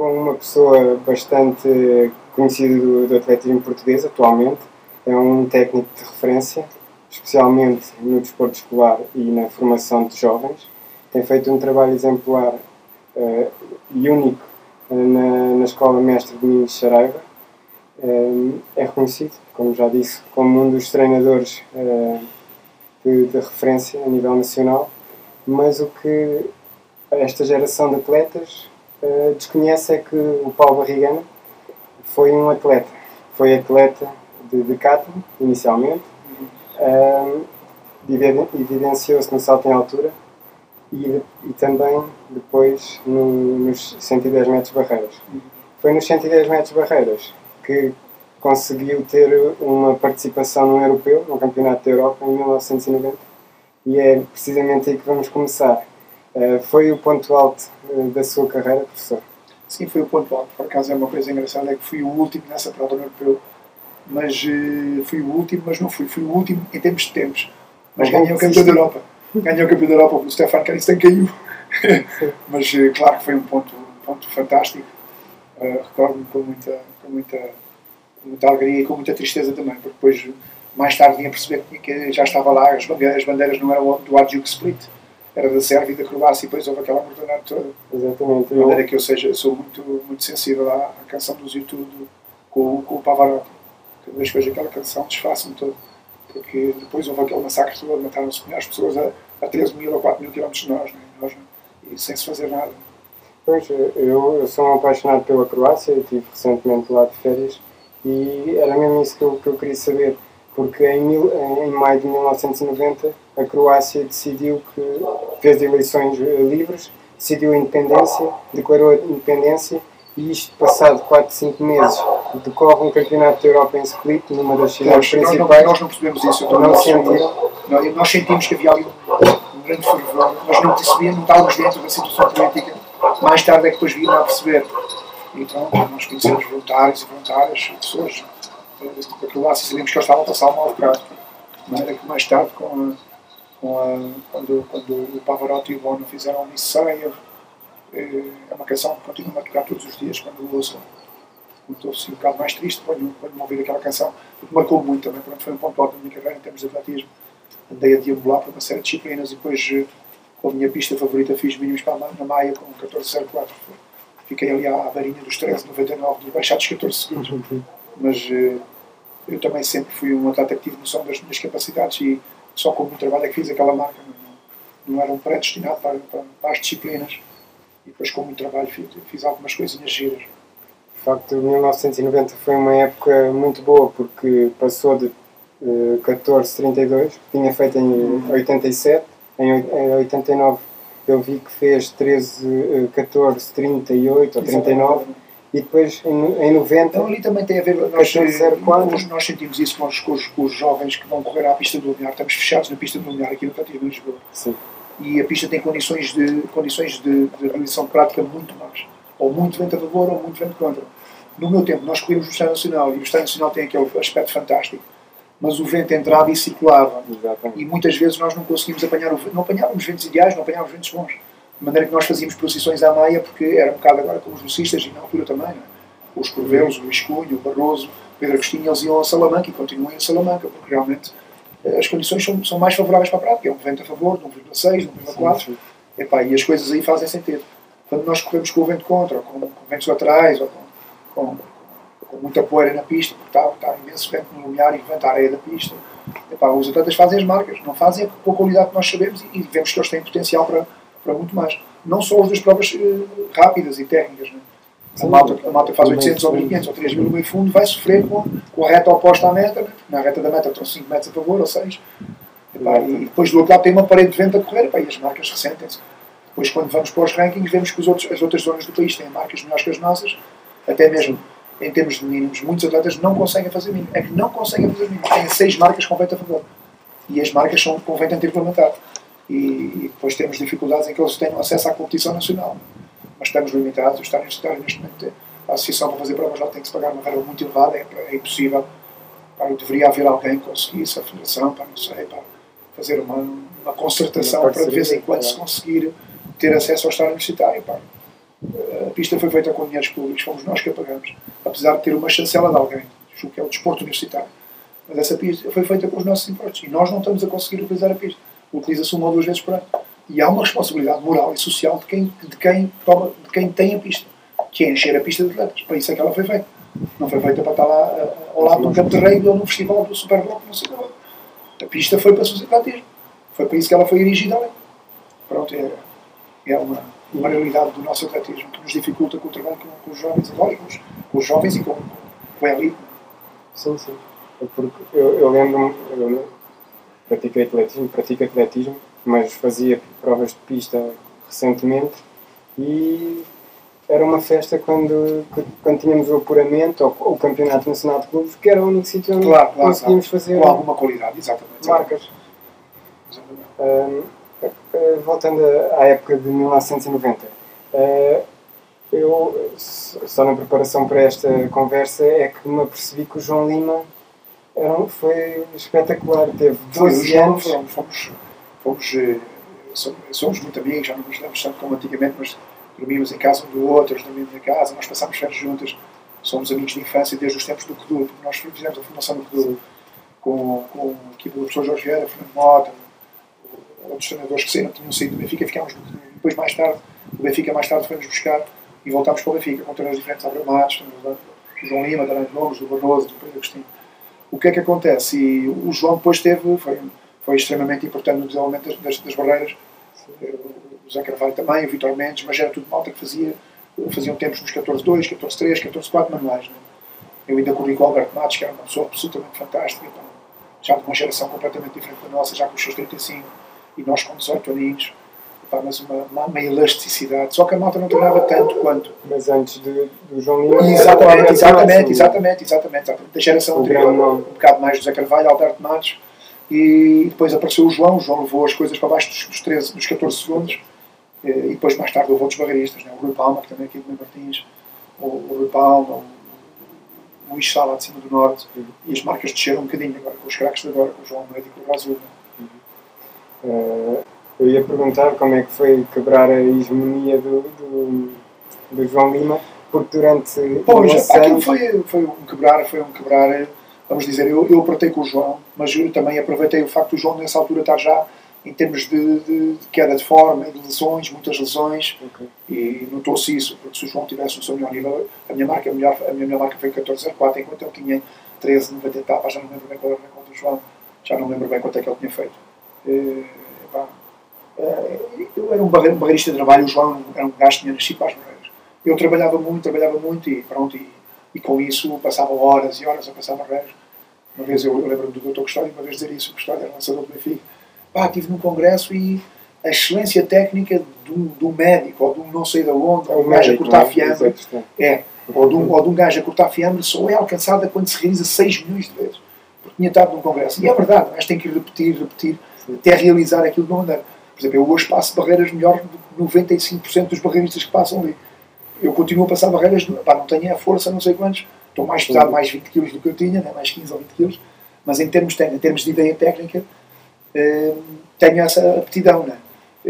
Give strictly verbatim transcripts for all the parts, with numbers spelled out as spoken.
com uma pessoa bastante conhecida do, do atletismo português atualmente. É um técnico de referência, especialmente no desporto escolar e na formação de jovens. Tem feito um trabalho exemplar uh, e único uh, na, na Escola Mestre Domingos Saraiva. Uh, é reconhecido, como já disse, como um dos treinadores uh, de, de referência a nível nacional, mas o que esta geração de atletas uh, desconhece é que o Paulo Barrigana foi um atleta. Foi atleta de decathlon, inicialmente, uh, evidenciou-se no salto em altura e, e também depois no, nos cento e dez metros barreiras. Foi nos cento e dez metros barreiras que conseguiu ter uma participação no europeu, no Campeonato da Europa, em mil novecentos e noventa, e é precisamente aí que vamos começar. Uh, foi o ponto alto uh, da sua carreira, professor? Sim, foi o ponto alto. Por acaso é uma coisa engraçada, é que fui o último nessa prova no europeu, mas uh, fui o último, mas não fui, fui o último em termos de tempos. Mas ganhei o campeão da Europa. Ganhei o campeão da Europa, o Stefan Kenistan caiu. Mas uh, claro que foi um ponto, um ponto fantástico. Uh, recordo-me com muita, com, muita, com muita alegria e com muita tristeza também, porque depois, mais tarde, vinha perceber que já estava lá, as bandeiras, as bandeiras não eram do Hajduk Split, era da Sérvia e da Croácia, e depois houve aquela oportunidade toda. Exatamente. De maneira que eu seja, sou muito, muito sensível à, à canção do YouTube com, com o Pavarotti. Cada vez que vejo aquela canção, desfaço-me todo. Porque depois houve aquele massacre todo, mataram-se milhares de pessoas a, a treze mil ou quatro mil quilómetros de nós, né? nós né? E sem se fazer nada. Pois, eu, eu sou um apaixonado pela Croácia, eu estive recentemente lá de férias e era mesmo isso que eu, que eu queria saber, porque em, mil, em maio de mil novecentos e noventa a Croácia decidiu que fez eleições livres, decidiu a independência, declarou a independência e isto, passado quatro, cinco meses, decorre um campeonato da Europa em Split, numa das cidades nós, principais. Nós não, nós não percebemos isso. Não nós, sentiram. Nós, nós sentimos que havia ali um, um grande fervor, nós não percebíamos, não estávamos dentro da situação política. Mais tarde é que depois vimos a perceber. E pronto, nós conhecemos voluntários e voluntárias, pessoas da Croácia, sabíamos que eles estavam a passar um mau bocado. De maneira que mais tarde, com a, com a, quando, quando o Pavarotti e o Bono fizeram Odisseia, é uma canção que continua a tocar todos os dias quando eu ouço. Quando estou assim, um bocado mais triste, ponho-me a ouvir aquela canção, porque marcou muito também. Pronto, foi um ponto alto na minha carreira em termos de atletismo. Andei a deambular por uma série de disciplinas e depois, com a minha pista favorita, fiz mínimos para na Maia com catorze zero quatro. Fiquei ali à varinha dos treze noventa e nove, dos baixados catorze segundos. Mas eu também sempre fui um atleta que tive noção das minhas capacidades e só com o meu trabalho é que fiz aquela marca. Não, não era um predestinado para, para, para as disciplinas. E depois com o meu trabalho fiz, fiz algumas coisinhas giras. De facto, mil novecentos e noventa foi uma época muito boa, porque passou de uh, catorze trinta e dois, que tinha feito em oitenta e sete, em, em oitenta e nove eu vi que fez treze, uh, catorze trinta e oito ou trinta e nove, e depois em, em noventa... Então ali também tem a ver, nós, nós, nós sentimos isso com os, com, os, com os jovens que vão correr à pista do Lumiar, estamos fechados na pista do Lumiar aqui no Atletismo de Lisboa. Sim. E a pista tem condições de, condições de, de realização prática muito más. Ou muito vento a favor ou muito vento contra. No meu tempo, nós corríamos no Estádio Nacional, e o Estádio Nacional tem aquele aspecto fantástico, mas o vento entrava e circulava. Exatamente. E muitas vezes nós não conseguimos apanhar o vento, não apanhávamos ventos ideais, não apanhávamos ventos bons. De maneira que nós fazíamos procissões à Maia, porque era um bocado agora com os velocistas, e na altura também, não é? Os Corvelos, o Escunho, o Barroso, o Pedro Agostinho, eles iam a Salamanca e continuam em Salamanca, porque realmente as condições são, são mais favoráveis para a prática. É um vento a favor, de um vírgula seis, de um vírgula quatro. Epá, e as coisas aí fazem sentido. Quando nós corremos com o vento contra, ou com, com ventos laterais, ou com, com, com muita poeira na pista, porque está, está imenso vento no lumiar e levanta a areia da pista, epá, os atletas fazem as marcas. Não fazem com a qualidade que nós sabemos e, e vemos que eles têm potencial para, para muito mais. Não só os das provas uh, rápidas e técnicas, né? A malta, a malta que faz oitocentos ou mil e quinhentos ou três mil no meio fundo vai sofrer com, com a reta oposta à meta, né? Na reta da meta estão cinco metros a favor ou seis. Epá, e depois do outro lado tem uma parede de vento a correr, epá, e as marcas ressentem-se. Depois, quando vamos para os rankings, vemos que os outros, as outras zonas do país têm marcas melhores que as nossas, até mesmo em termos de mínimos. Muitos atletas não conseguem fazer mínimos. É que não conseguem fazer mínimos. Têm seis marcas com vento a favor. E as marcas são com vento antirregulamentado. E, e depois temos dificuldades em que eles tenham acesso à competição nacional. Mas estamos limitados. O Estádio Universitário, neste momento, a associação para fazer provas lá tem que se pagar uma verba muito elevada. É, é impossível. Para, deveria haver alguém que conseguisse, a federação, para, não sei, para fazer uma, uma concertação para de vez em quando se conseguir ter acesso ao Estádio Universitário. Pá. A pista foi feita com dinheiros públicos, fomos nós que a pagamos, apesar de ter uma chancela de alguém, que é o desporto universitário. Mas essa pista foi feita com os nossos impostos e nós não estamos a conseguir utilizar a pista. Utiliza-se uma ou duas vezes por ano. E há uma responsabilidade moral e social de quem, de quem, toma, de quem tem a pista, que é encher a pista de atletas. Para isso é que ela foi feita. Não foi feita para estar lá ao lado do Campo de Rei ou no festival do Super Bloco, não sei o que. A pista foi para o atletismo. Foi para isso que ela foi erigida ali. Pronto, é, é uma, uma realidade do nosso atletismo que nos dificulta com o trabalho com, com os jovens agora, com os, com os jovens e com, com a elite. Sim, sim. Porque eu, eu lembro-me, eu pratiquei atletismo, pratico atletismo, mas fazia provas de pista recentemente e era uma festa quando, quando tínhamos o apuramento ou o Campeonato Nacional de Clubes, que era o único sítio onde claro, claro, conseguíamos claro. fazer com alguma qualidade, exatamente. marcas. Exatamente. Uh, voltando à época de mil novecentos e noventa, uh, eu, só na preparação para esta conversa, é que me apercebi que o João Lima era um, foi espetacular, teve doze anos. Fomos, fomos, fomos, somos, somos muito amigos, já não nos damos tanto como antigamente, mas dormimos em casa um do outro, dormimos em casa, nós passámos férias juntas, somos amigos de infância desde os tempos do C D U, porque nós fizemos a formação do C D U com, com a equipe do professor Jorge Vieira, Fernando Mota, outros treinadores que saíram, tinham saído do Benfica, ficámos no C D U. Depois, mais tarde, o Benfica mais tarde foi-nos buscar e voltámos para o Benfica, com treinadores diferentes, Abreu Matos, do João Lima, da Gomes, do Barroso, do Pedro Agostinho. O que é que acontece? E o João depois teve, foi, foi extremamente importante no desenvolvimento das, das, das barreiras, o Zé Carvalho também, o Vitor Mendes, mas era tudo malta que fazia, faziam tempos nos catorze dois, catorze três, catorze quatro manuais. Né? Eu ainda corri com o Alberto Matos, que era uma pessoa absolutamente fantástica, então, já de uma geração completamente diferente da nossa, já com os seus trinta e cinco, e nós com dezoito aninhos, pá, mas uma, uma, uma elasticidade, só que a malta não treinava tanto quanto. Mas antes de, do João Lima... Exatamente, exatamente, exatamente, exatamente, exatamente. Da geração anterior, um bocado mais do Zé Carvalho, Alberto Matos, e depois apareceu o João, o João levou as coisas para baixo dos, dos, treze, dos catorze segundos, e depois mais tarde houve outros barreiristas, né? O Rui Palma, que também aqui do Martins, o, o Rui Palma, o, o Luís Sá lá de cima do Norte, uhum. E as marcas desceram um bocadinho agora, com os craques de agora, com o João Almeida e com o Brasil. Né? Uhum. Uh, eu ia perguntar como é que foi quebrar a hegemonia do, do, do João Lima, porque durante... Pois, aquilo anos... foi, foi um quebrar, foi um quebrar, vamos dizer, eu, eu apertei com o João, mas eu também aproveitei o facto do João nessa altura estar já em termos de, de, de queda de forma, de lesões, muitas lesões, okay. E notou-se isso, porque se o João tivesse no seu melhor nível, a minha marca, a melhor, a minha melhor marca foi catorze zero quatro, enquanto ele tinha treze noventa etapas, já não lembro bem qual era a conta do João, já não lembro bem quanto é que ele tinha feito. E, epá, eu era um barreirista de trabalho, o João era um gajo que tinha nascido para as barreiras. Eu trabalhava muito, trabalhava muito e pronto, e, e com isso passava horas e horas a passar barreiras. Uma vez eu, eu lembro-me do doutor Custódio, uma vez dizer isso, o Custódio era lançador do Benfica. Pá, estive num congresso e a excelência técnica do, do médico, ou de um não sei de onde, ou de um gajo a cortar fiambre, é, ou de, um, ou de um gajo a cortar fiambre, só é alcançada quando se realiza seis milhões de vezes. Porque tinha estado num congresso. E é verdade, mas tem que repetir, repetir, até realizar aquilo que não anda. Por exemplo, eu hoje passo barreiras melhor do que noventa e cinco por cento dos barreiristas que passam ali. Eu continuo a passar barreiras, pá, não tenho a força, não sei quantos, estou mais pesado, mais vinte quilos do que eu tinha, né, mais quinze ou vinte quilos, mas em termos, em termos de ideia técnica, eh, tenho essa aptidão. Né?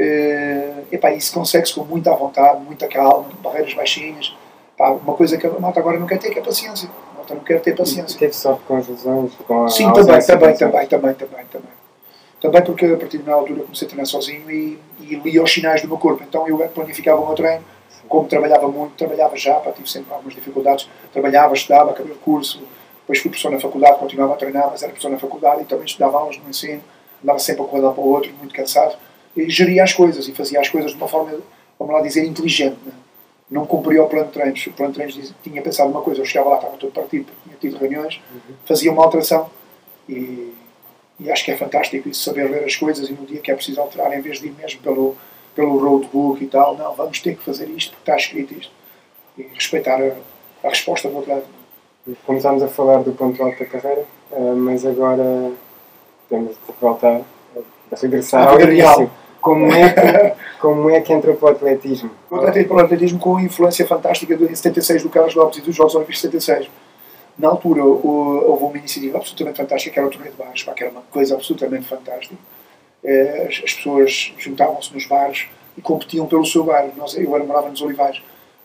Eh, epá, isso consegue-se com muita vontade, muita calma, barreiras baixinhas. Pá, uma coisa que a malta agora não quer ter, que é paciência. A malta não quer ter paciência. E teve sorte com as lesões? Com a Sim, também, também, também, também, também, também. Também porque a partir de uma altura comecei a treinar sozinho e, e lia os sinais do meu corpo. Então eu planificava o meu treino, como trabalhava muito, trabalhava já, pá, tive sempre algumas dificuldades. Trabalhava, estudava, acabei o curso, depois fui professor na faculdade, continuava a treinar, mas era professor na faculdade e também estudava aulas no ensino, andava sempre a correr de um lado para o outro, muito cansado. E geria as coisas e fazia as coisas de uma forma, vamos lá dizer, inteligente. Né? Não cumpria o plano de treinos. O plano de treinos tinha pensado uma coisa, eu chegava lá, estava todo partido, tinha tido reuniões, fazia uma alteração e... E acho que é fantástico isso, saber ler as coisas e no dia que é preciso alterar, em vez de ir mesmo pelo, pelo roadbook e tal, não, vamos ter que fazer isto porque está escrito isto. E respeitar a, a resposta do atleta. Começámos a falar do ponto alto da carreira, mas agora temos de voltar a regressar ao início. Como é, que, como é que entra para o atletismo? Eu entrei para o atletismo com a influência fantástica do, em setenta e seis do Carlos Lopes e dos Jogos Olímpicos de setenta e seis. Na altura houve uma iniciativa absolutamente fantástica, que era o torneio de bares, que era uma coisa absolutamente fantástica. As, as pessoas juntavam-se nos bares e competiam pelo seu bar. Nós, eu era, morava nos Olivais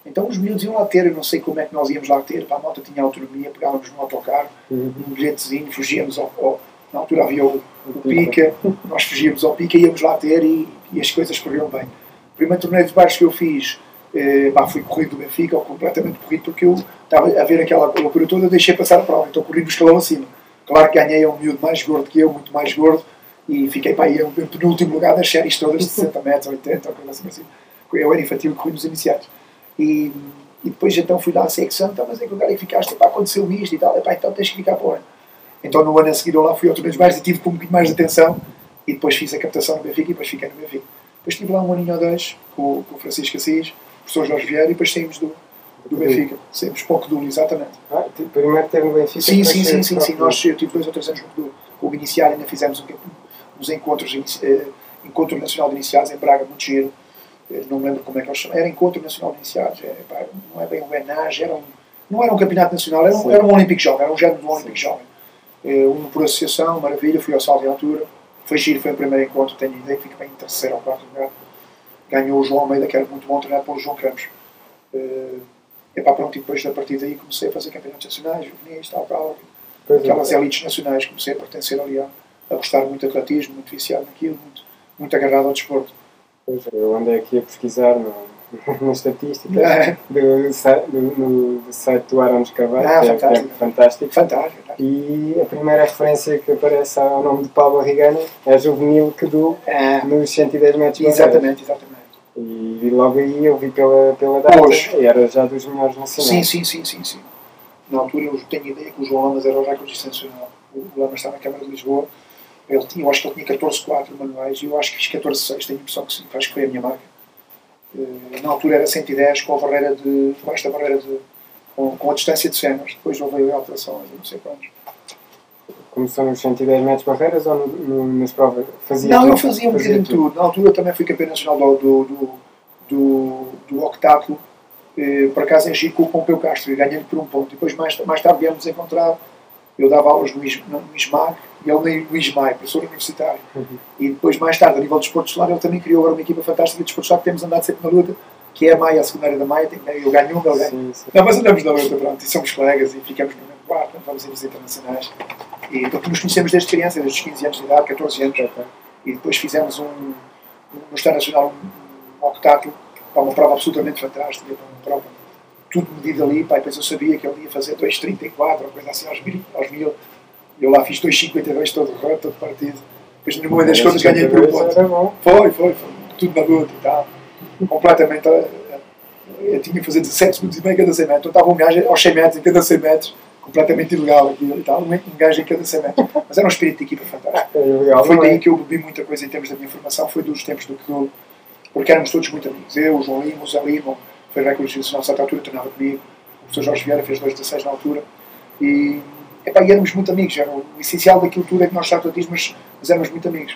Então os miúdos iam lá ter, eu não sei como é que nós íamos lá ter, pá, a malta tinha autonomia, pegávamos no autocarro, Uhum. um bilhetezinho, fugíamos ao, ao na altura havia o, o Pica, nós fugíamos ao Pica, íamos lá ter e, e as coisas corriam bem. O primeiro torneio de baixo que eu fiz, eh, pá, fui corrido do Benfica, ou completamente corrido, porque eu estava a ver aquela loucura toda, eu deixei passar a prova, então corri no escalão acima. Claro que ganhei a um miúdo mais gordo que eu, muito mais gordo, e fiquei para aí no último lugar das séries todas de sessenta metros, oitenta, ou coisa assim, assim. Eu era infantil, corri nos iniciados. E, e depois então fui lá à secção, então, mas é que o cara que ficaste, pá, aconteceu isto e tal, epá, então tens que ficar para o ano. Então no ano a seguir eu lá fui outro mais e tive com um bocadinho mais de atenção e depois fiz a captação no Benfica e depois fiquei no Benfica. Depois estive lá um aninho ou dois com, com o Francisco Assis, o professor Jorge Vieira e depois saímos do, do Benfica. Saímos para o Codul, exatamente. Ah, primeiro teve no Benfica? Sim, sim, sim, sim, sim. Nós, eu tive dois ou três anos no Codul. Com o Iniciar ainda fizemos um, uns encontros, eh, Encontro Nacional de Iniciados em Braga, muito giro. Eh, não me lembro como é que eles chamam. Era Encontro Nacional de Iniciados. É, pá, não é bem um ENAG, era um, não era um campeonato nacional, era um, era um Olímpico Jovem, era um género do Olímpico Jovem. Um por associação, maravilha, fui ao salto de altura, foi giro, foi o primeiro encontro, tenho ideia que fico bem em terceiro ou quarto lugar. Ganhou o João Almeida, que era muito bom, treinado pelo João Campos. Uh, e pá, pronto, e depois a partir daí comecei a fazer campeonatos nacionais, juvenis, tal, tal, aquelas elites nacionais, comecei a pertencer ali a, a gostar muito de atletismo, muito viciado naquilo, muito, muito agarrado ao desporto. Pois, eu andei aqui a pesquisar no, na estatística É. do, do, do, do site do Arons Carvalho, Ah, que é, fantástico. é fantástico. Fantástico. E a primeira referência que aparece ao nome de Pablo Rigani é juvenil que do É. nos cento e dez metros. Exatamente, exatamente. E, e logo aí eu vi pela, pela data Pois. e era já dos melhores nacionais. Sim, sim, sim, sim, sim. Na altura eu tenho ideia que o João Lamas era o recorde nacional. O Lamas está na Câmara de Lisboa. Ele tinha, eu acho que ele tinha catorze quatro manuais e eu acho que fiz catorze seis, tenho a impressão que sim, acho que foi a minha marca. Na altura era cento e dez com a barreira de, com esta barreira de, com, com a distância de cenas. Depois houve alterações, não sei quantos. Começou nos cento e dez metros barreiras ou no, no, nas provas? Fazia Não, tudo, eu fazia um fazia bocadinho de tudo. Na altura também fui campeão nacional do, do, do, do, do octáculo, eh, por acaso em Chico com o Pompeu Castro, e ganhei-lhe por um ponto. Depois mais, mais tarde viemos encontrar, eu dava aulas no, Is, no ISMAC e ele no ISMAI, professor universitário. Uhum. E depois mais tarde, a nível de desporto escolar, ele também criou agora uma equipa fantástica de desporto escolar que temos andado sempre na luta, que é a Maia, a secundária da Maia, eu ganho um, ele ganha. Não, mas andamos na luta, pronto, e somos colegas e ficamos no mesmo quarto, vamos em visitas internacionais. E então nos conhecemos desde criança, desde os quinze anos de idade, catorze anos. Okay. E depois fizemos um, no Estado Nacional um, um octáculo, para uma prova absolutamente fantástica, para uma prova tudo medido ali, pá, depois eu sabia que ele ia fazer dois trinta e quatro, ou coisa assim, aos mil, aos mil. Eu lá fiz dois cinquenta e dois todo roto, todo partido. Depois no meio das contas ganhei por um ponto. Foi, foi, foi, tudo na luta e tal. Completamente, eu tinha que fazer dezassete segundos e meio cada cem metros. Então estava um gajo aos cem metros, em cada cem metros, completamente ilegal aquilo e tal, um gajo em cada cem metros. Mas era um espírito de equipa fantástico. É, foi daí que eu bebi muita coisa em termos da minha formação, foi dos tempos do Codul, porque éramos todos muito amigos. Eu, o João Lima, o Zé Lima, foi recorde nacional a certa altura, treinava comigo. O professor Jorge Vieira fez dois dezasseis na altura. E, epá, e éramos muito amigos. Era o essencial daquilo tudo é que nós estávamos atletismo, mas, mas éramos muito amigos.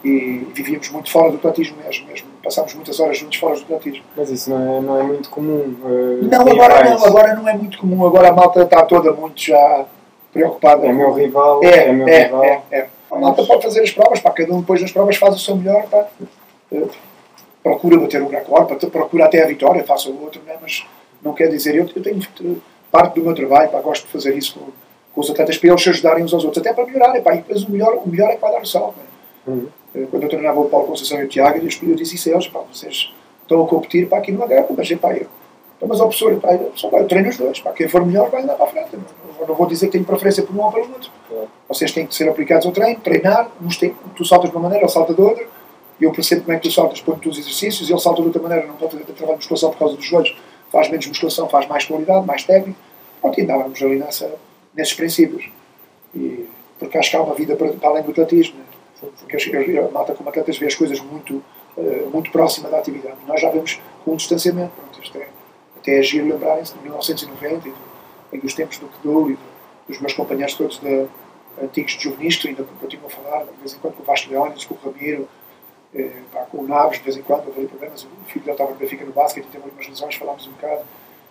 E vivíamos muito fora do atletismo mesmo, mesmo. Passámos muitas horas juntos fora do atletismo. Mas isso não é, não é muito comum? Uh, não, agora não, agora não é muito comum. Agora a malta está toda muito já preocupada. É com... meu rival, é, é meu é, rival. É, é. A malta pode fazer as provas, pá, cada um depois das provas faz o seu melhor, pá. Uh, procura bater um recorde, procura até a vitória, faça o outro, né? Mas não quer dizer, eu, eu tenho parte do meu trabalho, pá, gosto de fazer isso com, com os atletas para eles se ajudarem uns aos outros, até para melhorarem, pá, e depois o melhor, o melhor é para dar o salto. Né? Uhum. Quando eu treinava o Paulo Conceição e o Tiago, eu, eu disse isso a eles, pá, vocês estão a competir, pá, aqui numa guerra, mas, pá, eu, então, mas ao professor, pá, eu, só, pá, eu treino os dois, pá, quem for melhor vai andar para a frente, não, não vou dizer que tenho preferência por um ou pelo outro. Uhum. Vocês têm que ser aplicados ao treino, treinar, tem, tu saltas de uma maneira, ele salta de outra. Eu percebo como é que tu saltas, põe-te os exercícios, ele salta de outra maneira, não pode fazer trabalho de musculação por causa dos joelhos, faz menos musculação, faz mais qualidade, mais técnica. Pronto, e andávamos ali nessa, nesses princípios. E, porque acho que há uma vida para, para além do atletismo. Né? Porque a malta como atletas vê as coisas muito, uh, muito próxima da atividade. Nós já vemos com um distanciamento. Pronto, isto é, até é giro lembrarem-se de mil novecentos e noventa e, do, e dos tempos do Codul e do, dos meus companheiros todos de, antigos de juvenis, que ainda continuam a falar, de vez em quando com o Vasco Leónidas, com o Ramiro. Eh, pá, com o Naves, de vez em quando, houve problemas, o filho dele estava no Benfica no basquete e teve algumas lesões, falámos um bocado.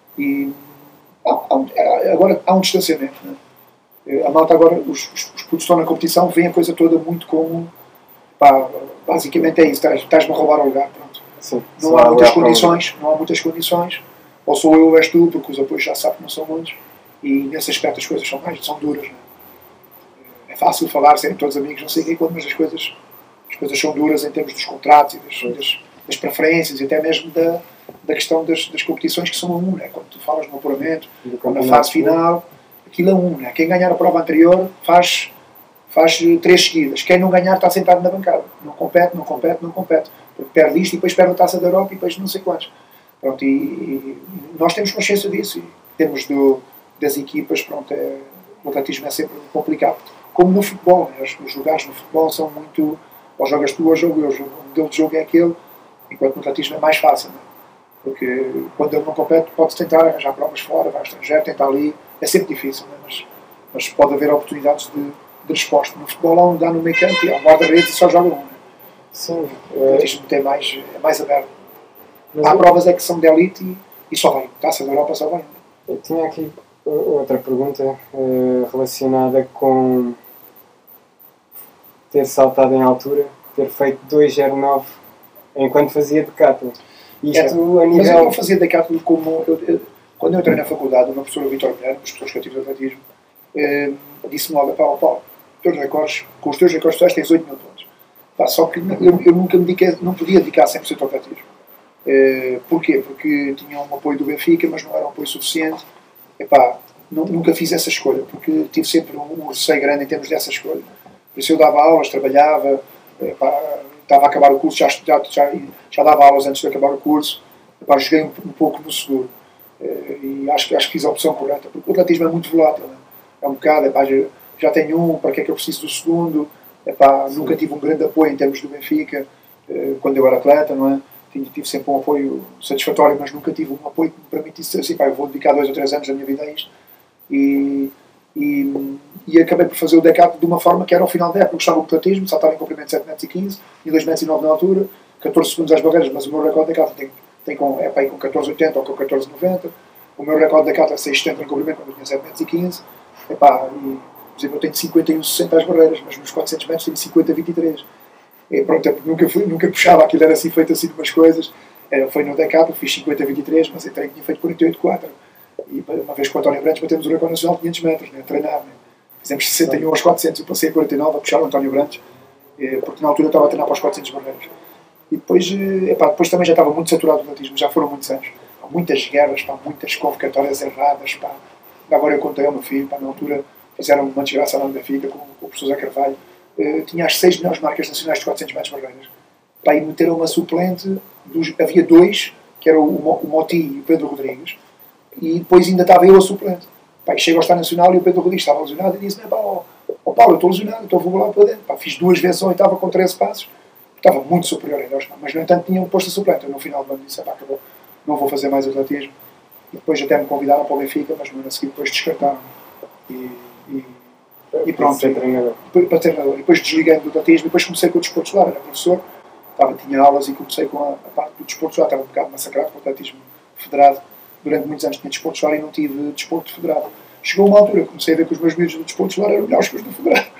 E há, há, agora há um distanciamento. Né? Eh, a malta agora, os, os, os putos estão na competição, veem a coisa toda muito como. Pá, basicamente é isso, estás-me a roubar o lugar. Pronto. Sim, não há muitas condições, não há muitas condições. ou sou eu ou és tu, porque os apoios já sabem que não são muitos, e nesse aspecto as coisas são mais, são duras. Não é? É fácil falar, serem todos amigos, não sei o que, mas as coisas, as coisas são duras em termos dos contratos e das, das, das preferências, e até mesmo da, da questão das, das competições que são a um, né? Quando tu falas no apuramento, ou na fase final, aquilo é um. Né? Quem ganhar a prova anterior faz, faz três seguidas. Quem não ganhar está sentado na bancada. Não compete, não compete, não compete. Porque perde isto e depois perde a Taça da Europa e depois não sei quantos. Pronto, e, e nós temos consciência disso. E temos do, das equipas, pronto, é, o atletismo é sempre complicado. Como no futebol, né? Os jogares no futebol são muito... Ou jogas tu ou jogo eu. O modelo de jogo é aquele, enquanto no atletismo é mais fácil. Né? Porque quando ele não compete, pode tentar arranjar provas fora, vai ao estrangeiro, tentar ali. É sempre difícil, né? mas, mas pode haver oportunidades de, de resposta. No futebol há um dá no meio campo e há um guarda-redes e só joga um. Né? Sim. O atletismo é mais, é mais aberto. Mas há eu... provas é que são de elite e, e só vem. Taça da Europa só vem. Eu tinha aqui outra pergunta uh, relacionada com ter saltado em altura, ter feito dois zero nove enquanto fazia decathlon. Isto Era, a nível... Mas eu não fazia decathlon como... Eu, eu, quando eu entrei na faculdade, uma professora Vitor Mulher, um dos professores que eu tive de atletismo, eh, disse-me logo, Paulo, Paulo, teus recordes, com os teus recordes totais tens oito mil pontos. Pá, só que eu, eu nunca me dediquei, não podia dedicar cem por cento ao atletismo. Eh, porquê? Porque tinha um apoio do Benfica, mas não era um apoio suficiente. Epá, não, nunca fiz essa escolha, porque tive sempre um, um receio grande em termos dessa escolha. Por isso eu dava aulas, trabalhava, epá, estava a acabar o curso, já, já, já, já dava aulas antes de acabar o curso, epá, joguei um, um pouco no seguro. E acho, acho que fiz a opção correta, porque o atletismo é muito volátil. Né? É um bocado, epá, já tenho um, para que é que eu preciso do segundo? Epá, nunca tive um grande apoio em termos do Benfica, quando eu era atleta, não é? Tive sempre um apoio satisfatório, mas nunca tive um apoio que me permitisse dizer assim, pá, eu vou dedicar dois ou três anos da minha vida a isto. E, e, e acabei por fazer o decathlon de uma forma que era ao final da época. Eu gostava do atletismo, saltava em comprimento de sete metros e quinze, e dois metros e nove na altura, catorze segundos às barreiras, mas o meu recorde de decathlon tem, tem com, é para aí com catorze oitenta ou com catorze noventa. O meu recorde de decathlon é seis setenta no comprimento, quando eu tinha sete metros e quinze. Epá, e, por exemplo, eu tenho cinquenta e um sessenta às barreiras, mas nos quatrocentos metros tenho cinquenta vinte e três. E pronto, nunca, fui, nunca puxava, aquilo era assim, feito assim de umas coisas. Era, foi no decathlon, fiz cinquenta vinte e três, mas entrei e tinha feito quarenta e oito quatro. E uma vez com o António Brandes batemos o recorde nacional de quinhentos metros, né, a treinar. Né. Fizemos sessenta e um aos quatrocentos, eu passei a quarenta e nove a puxar o António Brandes, porque na altura eu estava a treinar para os quatrocentos barreiras. E depois, epá, depois também já estava muito saturado do atletismo, já foram muitos anos. Há muitas guerras, pá, muitas convocatórias erradas. Pá. Agora eu contei ao meu filho, pá, na altura fizeram uma desgraça lá no Benfica com, com o professor Zé Carvalho. Uh, tinha as seis melhores marcas nacionais de quatrocentos metros barreiras. Pá, e meteram uma suplente, dos, havia dois, que era o, o, o Moti e o Pedro Rodrigues, e depois ainda estava eu a suplente. Pá, e chego ao Estado Nacional e o Pedro Rodrigues estava lesionado e disse-me, pá, ó, ó Paulo, eu estou lesionado, então vou lá para dentro. Pá, fiz duas vezes a oitava com treze passos, estava muito superior a eles, mas no entanto tinham posto a suplente. Eu no final do ano disse, pá, acabou, não vou fazer mais atletismo. E depois até me convidaram para o Benfica, mas no ano a seguir depois descartaram. E, e, e pronto, e, para treinador. E depois desliguei do atletismo e depois comecei com o desporto escolar, era professor, estava, tinha aulas e comecei com a, a parte do desporto escolar, estava um bocado massacrado com o atletismo federado. Durante muitos anos tinha desporto escolar e não tive desporto federado. Chegou uma altura, comecei a ver que os meus miúdos do desporto escolar eram melhores que os do federado.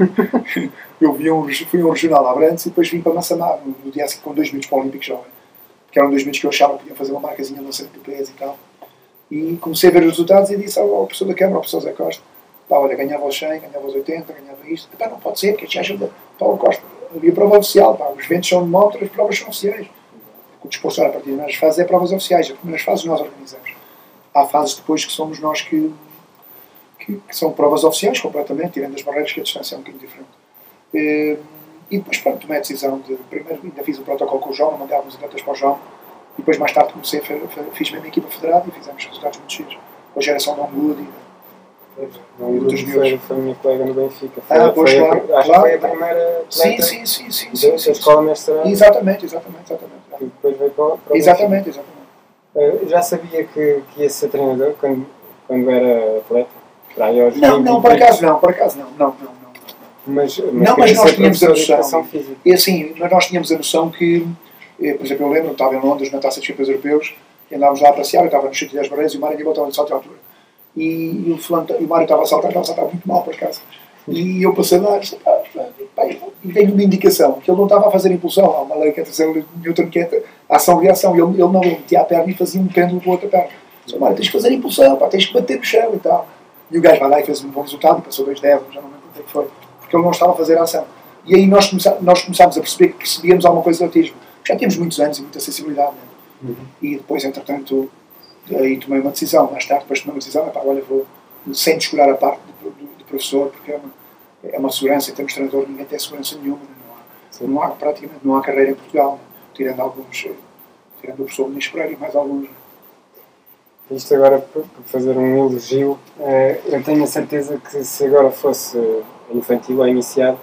Eu vi um, fui a um regional à Abrantes e depois vim para Massamá, no, no dia seguinte com dois miúdos para o Olímpico Jovem, que eram dois miúdos que eu achava que podiam fazer uma marcazinha no centro do país e tal. E comecei a ver os resultados e disse ao, ao professor da Câmara, ao professor Zé Costa, pá, olha, ganhava os cem, ganhava os oitenta, ganhava isto. Pá, não pode ser, porque este gajo anda, Paulo Costa, havia prova oficial, pá, os ventos são de montra, as provas são oficiais. O desporto escolar, a partir das primeiras fases, é provas oficiais, as primeiras fases nós organizamos. Há fases depois que somos nós que, que, que são provas oficiais completamente, tirando as barreiras, que a distância é um bocadinho diferente. E, e depois, pronto, tomei a decisão de, primeiro ainda fiz o protocolo com o João, mandei alguns atletas para o João, e depois mais tarde comecei a fazer, fiz mesmo a equipa federada e fizemos resultados muito giros. Com a geração de Ongood e de foi, foi a minha colega no Benfica. Foi, ah, pois, foi claro, a, acho claro, que foi a primeira sim, sim, sim, sim, da, sim, da sim, escola mestrada. Exatamente, exatamente, exatamente. E depois veio para, para o Exatamente, Benfica. exatamente. Eu já sabia que, que ia ser treinador quando, quando era atleta? Para aí aos não, não, por acaso não, por acaso não, não, não. não. Mas, mas, não, mas nós tínhamos a noção. Física. E assim, mas nós tínhamos a noção que, por exemplo, eu lembro, eu estava em Londres na Taça dos Campeões Europeus, e andávamos lá a passear, eu estava no sítio das barreiras e o Mário Aníbal estava de salto de altura. E, e, o fulano, e o Mário estava a saltar, estava a saltar muito mal por acaso. E eu passei lá e veio uma indicação que ele não estava a fazer impulsão. Há uma lei que é a terceira Newton, que é a ação-reação. Ele, ele não, ele metia a perna e fazia um pêndulo com a outra perna. Só, Mário, tens que fazer impulsão, pá, tens que bater no chão e tal. E o gajo vai lá e fez um bom resultado e passou dois dez, já não lembro o que foi, porque ele não estava a fazer a ação. E aí nós, começá, nós começámos a perceber que percebíamos alguma coisa de autismo. Já tínhamos muitos anos e muita sensibilidade. Né? Uhum. E depois, entretanto, aí tomei uma decisão. Mais tarde, depois tomei uma decisão, pá, olha, vou, sem descurar a parte do, do, do professor, porque é uma, é uma segurança, em termos de treinador, ninguém tem segurança nenhuma. Não há, não há, praticamente não há carreira em Portugal, né? tirando alguns, tirando o professor Luís Pereira e mais alguns. Isto agora, para fazer um elogio, eu tenho a certeza que se agora fosse infantil ou iniciado,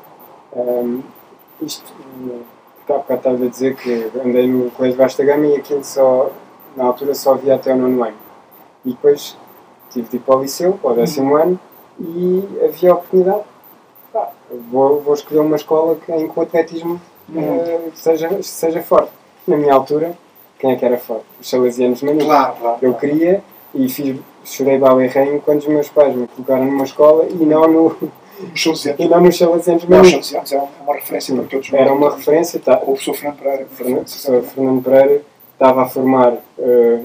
isto, há bocado estava a dizer que andei no Colégio Vasta Gama e aquilo só, na altura só havia até o nono ano. E depois tive de ir para o liceu, para o décimo ano, e havia a oportunidade, pá, vou, vou escolher uma escola em que o atletismo uh, seja, seja forte. Na minha altura, quem é que era forte? Os salesianos maninhos. Claro, claro. Eu queria, e fiz, chorei bala e reino quando os meus pais me colocaram numa escola e não no... E não nos salesianos maninhos. Os salesianos é uma referência para todos. Era uma referência. Tá, o professor Fernando Pereira. O professor Fernando Pereira estava a formar uh,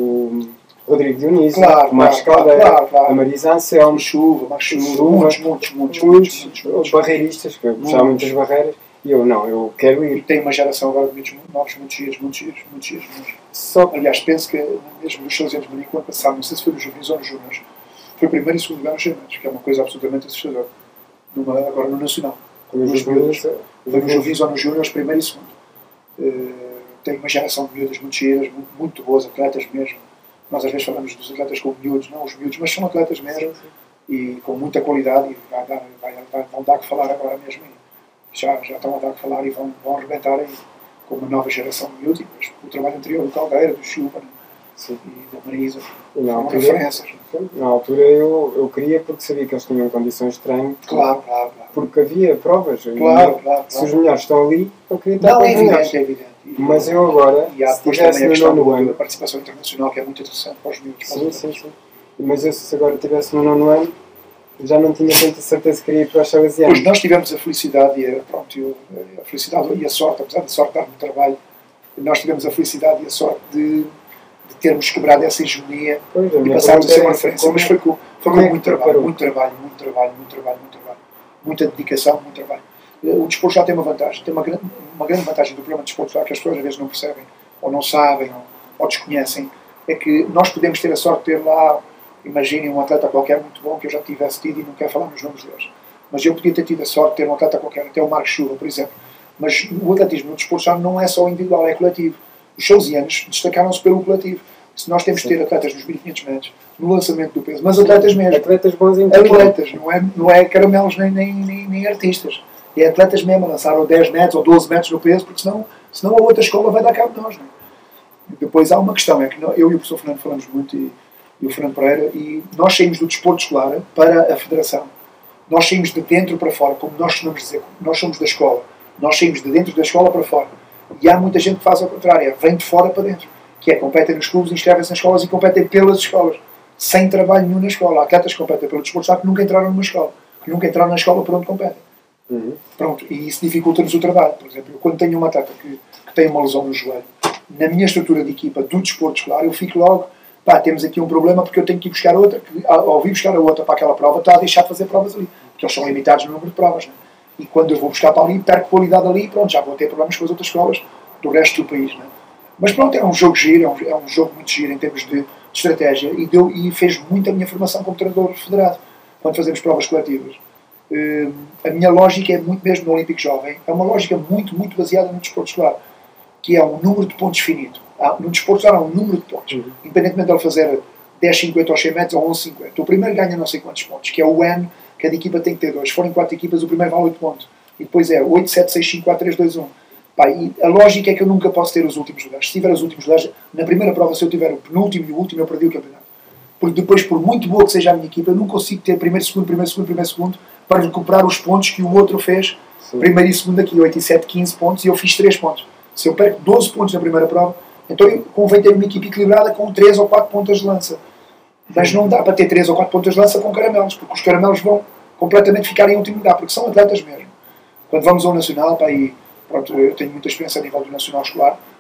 o Rodrigo Dionísio, claro, o Marcos claro, Caldeira, claro, claro. a Marisa Anselmo, Chuva, Marcos Chuva, Chuva, muitos, muitos, muitos, muitos, muitos, muitos barreiristas, que eu puxava muitas barreiras, e eu não, eu quero ir. E tem uma geração agora de muitos novos, muitos dias, muitos dias, muitos dias. Só... Aliás, penso que mesmo nos salesianos de Manico, ano passado, não sei se foi nos juvenis ou nos júniores, foi o primeiro e segundo lugar nos juvenis, que é uma coisa absolutamente assustadora. Numa, agora no Nacional. Nos juvenis, foi nos juvenis ou nos júniores, primeiro e segundo. Uh, tem uma geração de miúdas muito cheiras, muito, muito boas, atletas mesmo. Nós às vezes falamos dos atletas como miúdos, não os miúdos, mas são atletas mesmo, sim, sim. E com muita qualidade, e vai dar, vai, vai, vão dar que falar agora mesmo. Já, já estão a dar que falar e vão, vão arrebentar aí, com uma nova geração de miúdos, e depois o trabalho anterior do Caldeira, do Chupa, né? E da Marisa, e na altura, referências. Na altura eu, eu queria, porque sabia que eles tinham condições de treino. Claro, claro, claro. Porque havia provas. Claro, claro, claro. Se os melhores estão ali, eu queria estar não, com é os melhores. Evidente, é evidente. E, mas eu agora, e há se tivesse no nono ano... a participação internacional, que é muito interessante para os miúdos. Sim, sim, sim. Mas eu, se agora tivesse no nono ano, já não tinha tanta certeza que queria ir para os salesianos. Pois nós tivemos a felicidade e a, pronto, eu, a felicidade e a sorte, apesar de sorte dar no trabalho, nós tivemos a felicidade e a sorte de, de termos quebrado essa hegemonia pois, e passarmos a ser uma referência. Mas foi com, foi com muito, trabalho, muito trabalho, muito trabalho, muito trabalho, muito trabalho, muita dedicação, muito trabalho. O desporto já tem uma vantagem, tem uma grande, uma grande vantagem do programa de desporto que as pessoas às vezes não percebem, ou não sabem, ou, ou desconhecem, é que nós podemos ter a sorte de ter lá, imaginem um atleta qualquer muito bom que eu já tivesse tido e não quero falar nos nomes deles, mas eu podia ter tido a sorte de ter um atleta qualquer, até o Marcos Chuva, por exemplo, mas o atletismo no desporto já não é só individual, é coletivo. Os salesianos destacaram-se pelo coletivo. Se nós temos que ter atletas nos mil e quinhentos metros, no lançamento do peso, mas atletas mesmo. Atletas bons em Atletas, não é, não é caramelos nem, nem, nem, nem artistas. É atletas mesmo, lançaram dez metros ou doze metros no peso, porque senão, senão a outra escola vai dar cabo de nós. Não é? Depois há uma questão, é que eu e o professor Fernando falamos muito, e, e o Fernando Pereira, e nós saímos do desporto escolar para a federação. Nós saímos de dentro para fora, como nós costumamos dizer, nós somos da escola. Nós saímos de dentro da escola para fora. E há muita gente que faz ao contrário, vem de fora para dentro. Que é, competem nos clubes, inscrevem-se nas escolas e competem pelas escolas. Sem trabalho nenhum na escola. Há atletas que competem pelo desporto, sabe que nunca entraram numa escola. Que nunca entraram na escola por onde competem. Uhum. Pronto, e isso dificulta-nos o trabalho. Por exemplo, eu, quando tenho um atleta que, que tem uma lesão no joelho, na minha estrutura de equipa do desporto escolar, eu fico logo, pá, temos aqui um problema porque eu tenho que ir buscar outra, que ao vir buscar a outra para aquela prova, está a deixar de fazer provas ali. Porque eles são limitados no número de provas, não é? E quando eu vou buscar para ali, perco qualidade ali e pronto, já vou ter problemas com as outras escolas do resto do país. Não é? Mas pronto, é um jogo giro, é um, é um jogo muito giro em termos de, de estratégia e, deu, e fez muito a minha formação como treinador federado, quando fazemos provas coletivas. Uh, a minha lógica é muito, mesmo no Olímpico Jovem, é uma lógica muito, muito baseada no desporto escolar, que é um número de pontos finito. Há, no desporto escolar há um número de pontos, uhum. Independentemente de ele fazer dez cinquenta aos cem metros ou onze cinquenta. O primeiro ganha não sei quantos pontos, que é o N. Cada equipa tem que ter dois. Se forem quatro equipas, o primeiro vale oito pontos. E depois é oito, sete, seis, cinco, quatro, três, dois, um. Pá, e a lógica é que eu nunca posso ter os últimos lugares. Se tiver os últimos lugares, na primeira prova, se eu tiver o penúltimo e o último, eu perdi o campeonato. Porque depois, por muito boa que seja a minha equipa, eu não consigo ter primeiro, segundo, primeiro, segundo, primeiro, segundo, para recuperar os pontos que o outro fez. Sim. Primeiro e segundo aqui, oito e sete, quinze pontos, e eu fiz três pontos. Se eu perco doze pontos na primeira prova, então convém ter uma equipa equilibrada com três ou quatro pontas de lança. Mas não dá para ter três ou quatro pontas de lança com caramelos, porque os caramelos vão completamente ficar em último lugar, porque são atletas mesmo. Quando vamos ao Nacional, pá, e, pronto, eu tenho muita experiência a nível do Nacional Escolar,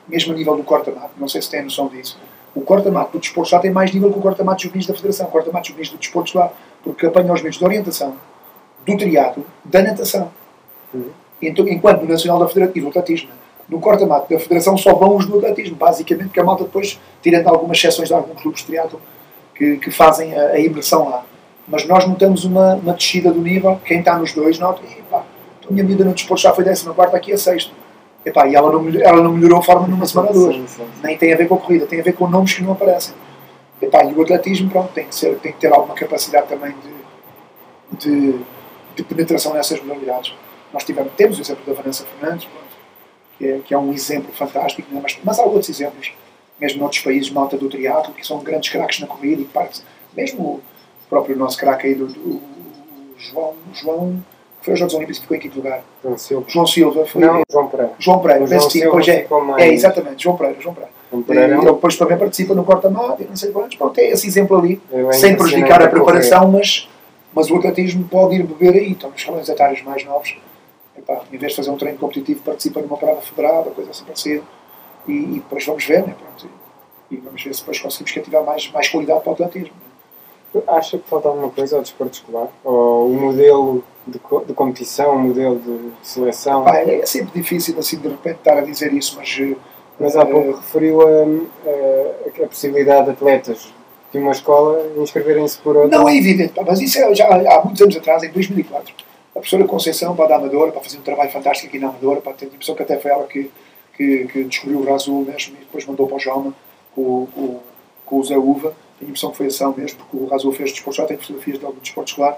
mesmo a nível do corta-mato, não sei se têm noção disso, o corta-mato do desporto já tem mais nível que o corta-mato juvenis da Federação, o corta-mato juvenis do desporto escolar, porque apanha os meios de orientação, do triatlo, da natação. Uhum. Então, enquanto no Nacional da Federação, e do atletismo, no corta-mato da Federação só vão os do atletismo, basicamente, porque a malta depois, tirando algumas exceções de alguns clubes de triatlo, que, que fazem a, a imersão lá. Mas nós notamos uma, uma descida do nível, quem está nos dois nota, e pá, a minha medida no desporto já foi décima quarta, aqui a sexta. E, pá, e ela, não, ela não melhorou a forma numa semana ou duas. Sim, sim, sim. Nem tem a ver com a corrida, tem a ver com nomes que não aparecem. E, pá, e o atletismo, pronto, tem que, ser, tem que ter alguma capacidade também de, de, de penetração nessas modalidades. Nós tivemos, temos o exemplo da Vanessa Fernandes, pronto, que, é, que é um exemplo fantástico, né? mas, mas há outros exemplos, mesmo noutros países, malta do triatlo, que são grandes craques na corrida e que parte, mesmo o próprio nosso craque aí do, do, do João, João, que foi aos Jogos Olímpicos e ficou em quinto lugar. João Silva. João Silva foi. Não, João Pereira. João Pereira, João sim, pois é. Mais... É, exatamente, João Pereira. João Pereira. João Pereira. Ele depois também participa no corta-mato e não sei quantos. Pronto, é esse exemplo ali, sem prejudicar a correr. preparação, mas, mas o atletismo pode ir beber aí. Então, nos escalões etários mais novos, epá, em vez de fazer um treino competitivo, participa numa prova federada, coisa assim parecida. E, e depois vamos ver, né? Pronto, e, e vamos ver se depois conseguimos cativar mais, mais qualidade para o atletismo. Acha que falta alguma coisa ao desporto escolar? Ou o modelo de, de competição, o modelo de seleção? Ah, é sempre difícil assim de repente estar a dizer isso, mas... Mas há pouco uh, referiu a, a, a possibilidade de atletas de uma escola inscreverem-se por outra. Não é evidente, mas isso é, já há muitos anos atrás, em dois mil e quatro, a professora Conceição, para da Amadora, para fazer um trabalho fantástico aqui na Amadora, para ter a impressão que até foi ela que, que, que descobriu o Razul mesmo e depois mandou para o Joma com, com, com o Zé Uva. Tenho a impressão que foi ação mesmo, porque o Razul fez desporto, já tem fotografias do desporto escolar.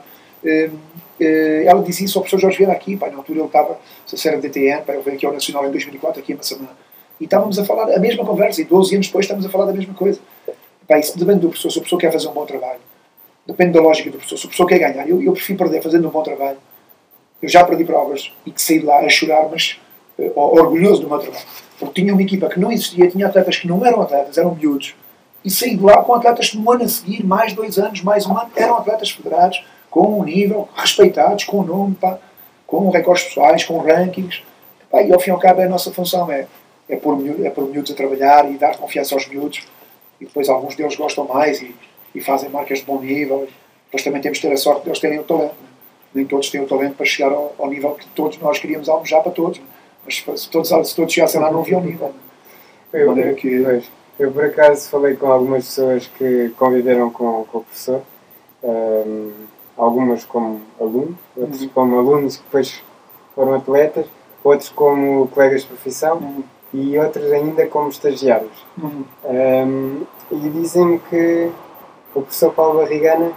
Ela dizia isso ao professor Jorge Vieira aqui, pá, na altura ele estava, se era D T N, pá, ele veio aqui ao Nacional em dois mil e quatro, aqui em Massamá. E estávamos a falar a mesma conversa, e doze anos depois estamos a falar da mesma coisa. Pá, isso depende do professor, se o professor quer fazer um bom trabalho. Depende da lógica do professor, se o professor quer ganhar. Eu, eu prefiro perder fazendo um bom trabalho. Eu já perdi provas e que saí de lá a chorar, mas uh, orgulhoso do meu trabalho. Porque tinha uma equipa que não existia, tinha atletas que não eram atletas, eram miúdos. E saí de lá com atletas que no ano a seguir, mais dois anos, mais um ano, eram atletas federados, com um nível, respeitados, com um nome, pá, com recordes pessoais, com rankings. Pá, e ao fim e ao cabo a nossa função é, é, pôr, é pôr miúdos a trabalhar e dar confiança aos miúdos. E depois alguns deles gostam mais e, e fazem marcas de bom nível. Depois também temos de ter a sorte de eles terem o talento. Nem todos têm o talento para chegar ao, ao nível que todos nós queríamos almejar para todos. Mas se todos, se todos chegassem lá não havia o nível. De eu, maneira que... Pois. Eu, por acaso, falei com algumas pessoas que conviveram com, com o professor, um, algumas como aluno, outros uhum. como alunos que depois foram atletas, outros como colegas de profissão uhum. e outros ainda como estagiários. Uhum. Um, e dizem-me que o professor Paulo Barrigana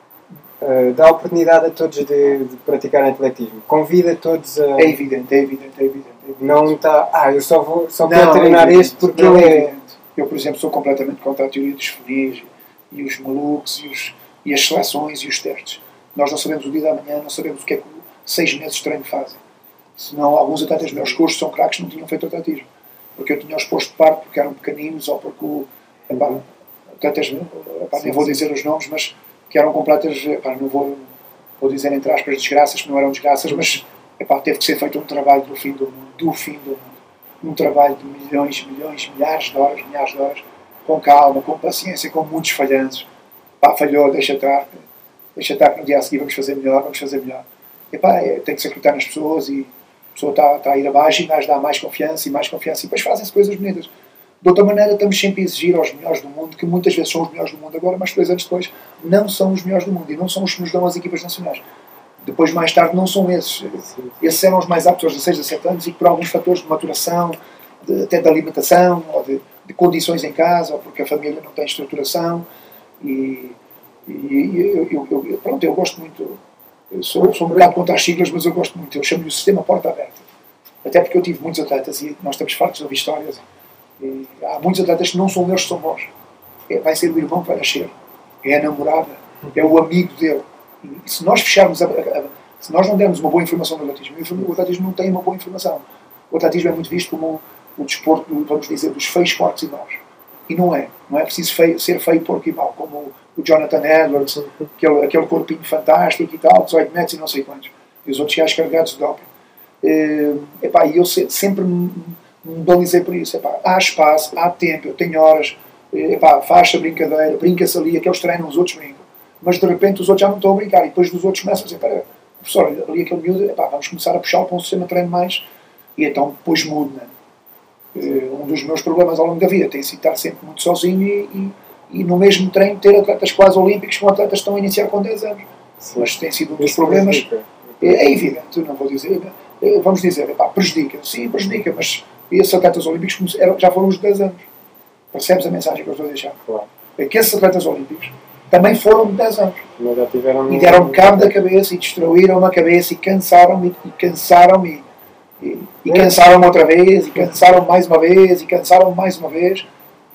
uh, dá oportunidade a todos de, de praticarem atletismo, convida todos a... É evidente, é evidente, é evidente. É evidente. Não está, ah, eu só vou, só vou treinar é este porque não, ele é... é... Eu, por exemplo, sou completamente contra a teoria dos funis e os malucos e, os, e as seleções e os testes. Nós não sabemos o dia da manhã, não sabemos o que é que seis meses de treino fazem. Senão, alguns atletas meus cursos são craques não tinham feito atletismo. Porque eu tinha-os posto de parte porque eram pequeninos ou porque epá, atletas, epá, nem vou dizer os nomes, mas que eram completas, epá, não vou, vou dizer entre aspas desgraças, que não eram desgraças, mas epá, teve que ser feito um trabalho do fim do mundo, do fim do mundo. Um trabalho de milhões, milhões, milhares de horas, milhares de horas, com calma, com paciência, com muitos falhanços. Pá, falhou, deixa estar, deixa estar que no dia a seguir vamos fazer melhor, vamos fazer melhor. E pá, é, tem que se acreditar nas pessoas e a pessoa está, está a ir abaixo e nós dá mais confiança e mais confiança e depois fazem-se coisas bonitas. De outra maneira, estamos sempre a exigir aos melhores do mundo, que muitas vezes são os melhores do mundo agora, mas dois anos depois não são os melhores do mundo e não são os que nos dão as equipas nacionais. Depois, mais tarde, não são esses. Esses eram os mais aptos aos dezasseis, dezassete anos e por alguns fatores de maturação, de, até de alimentação, ou de, de condições em casa, ou porque a família não tem estruturação. E, e, e eu, eu, eu, pronto, eu gosto muito, eu sou, sou um bocado contra as siglas, mas eu gosto muito, eu chamo-lhe o sistema porta aberta. Até porque eu tive muitos atletas e nós estamos fartos de ouvir histórias. E há muitos atletas que não são meus, que são bons. É, vai ser o irmão que vai nascer, é a namorada, é o amigo dele. E se nós fecharmos, a, a, a, se nós não dermos uma boa informação do atletismo, o atletismo não tem uma boa informação. O atletismo é muito visto como o desporto, vamos dizer, dos feios, fortes e maus. E não é. Não é preciso feio, ser feio, porco e mau, como o Jonathan Edwards, aquele, aquele corpinho fantástico e tal, dezoito metros e não sei quantos. E os outros gajos carregados de doping. E, epá, eu se, sempre me me balizei por isso. Epá, há espaço, há tempo, eu tenho horas, epá, faz a brincadeira, brinca-se ali, aqueles treinam, os outros brincam. Mas de repente os outros já não estão a brincar e depois os outros começam a dizer, para, professor, ali aquele miúdo, epá, vamos começar a puxá-lo para um sistema de treino mais, e então depois muda. Um dos meus problemas ao longo da vida tem sido estar sempre muito sozinho e, e, e no mesmo treino ter atletas quase olímpicos com atletas que estão a iniciar com dez anos. Sim. Mas tem sido um dos problemas. É, é evidente, não vou dizer, vamos dizer, epá, prejudica. Sim, prejudica, mas esses atletas olímpicos já foram os de dez anos. Percebes a mensagem que eu estou a deixar? Claro. É que esses atletas olímpicos também foram de dez anos. Mas já tiveram e deram cabo da cabeça e destruíram a cabeça e cansaram-me e cansaram-me e, e cansaram-me outra vez e cansaram-me mais uma vez e cansaram-me mais uma vez.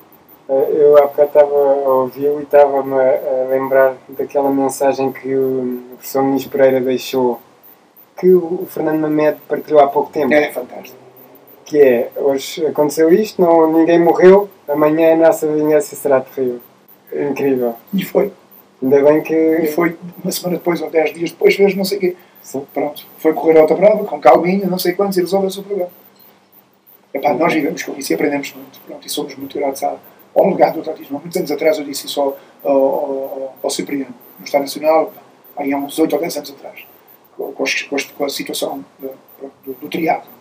Eu há bocado estava a ouvir e estava-me a lembrar daquela mensagem que o professor Muniz Pereira deixou, que o Fernando Mamed partilhou há pouco tempo. É fantástico. Que é, hoje aconteceu isto, não, ninguém morreu, amanhã a nossa vingança será terrível. Incrível. E foi. Ainda bem que... E foi uma semana depois ou dez dias depois, fez não sei o quê. Sim. Pronto. Foi correr a outra prova, com calminha, não sei quantos, e resolveu o seu problema. Epá, nós vivemos com isso e aprendemos muito. Pronto, e somos muito gratos ao legado do atletismo. Há muitos anos atrás eu disse isso ao, ao, ao, ao Cipriano, no Estado Nacional, aí há uns oito ou dez anos atrás, com, com, a, com a situação do, do, do triatlo.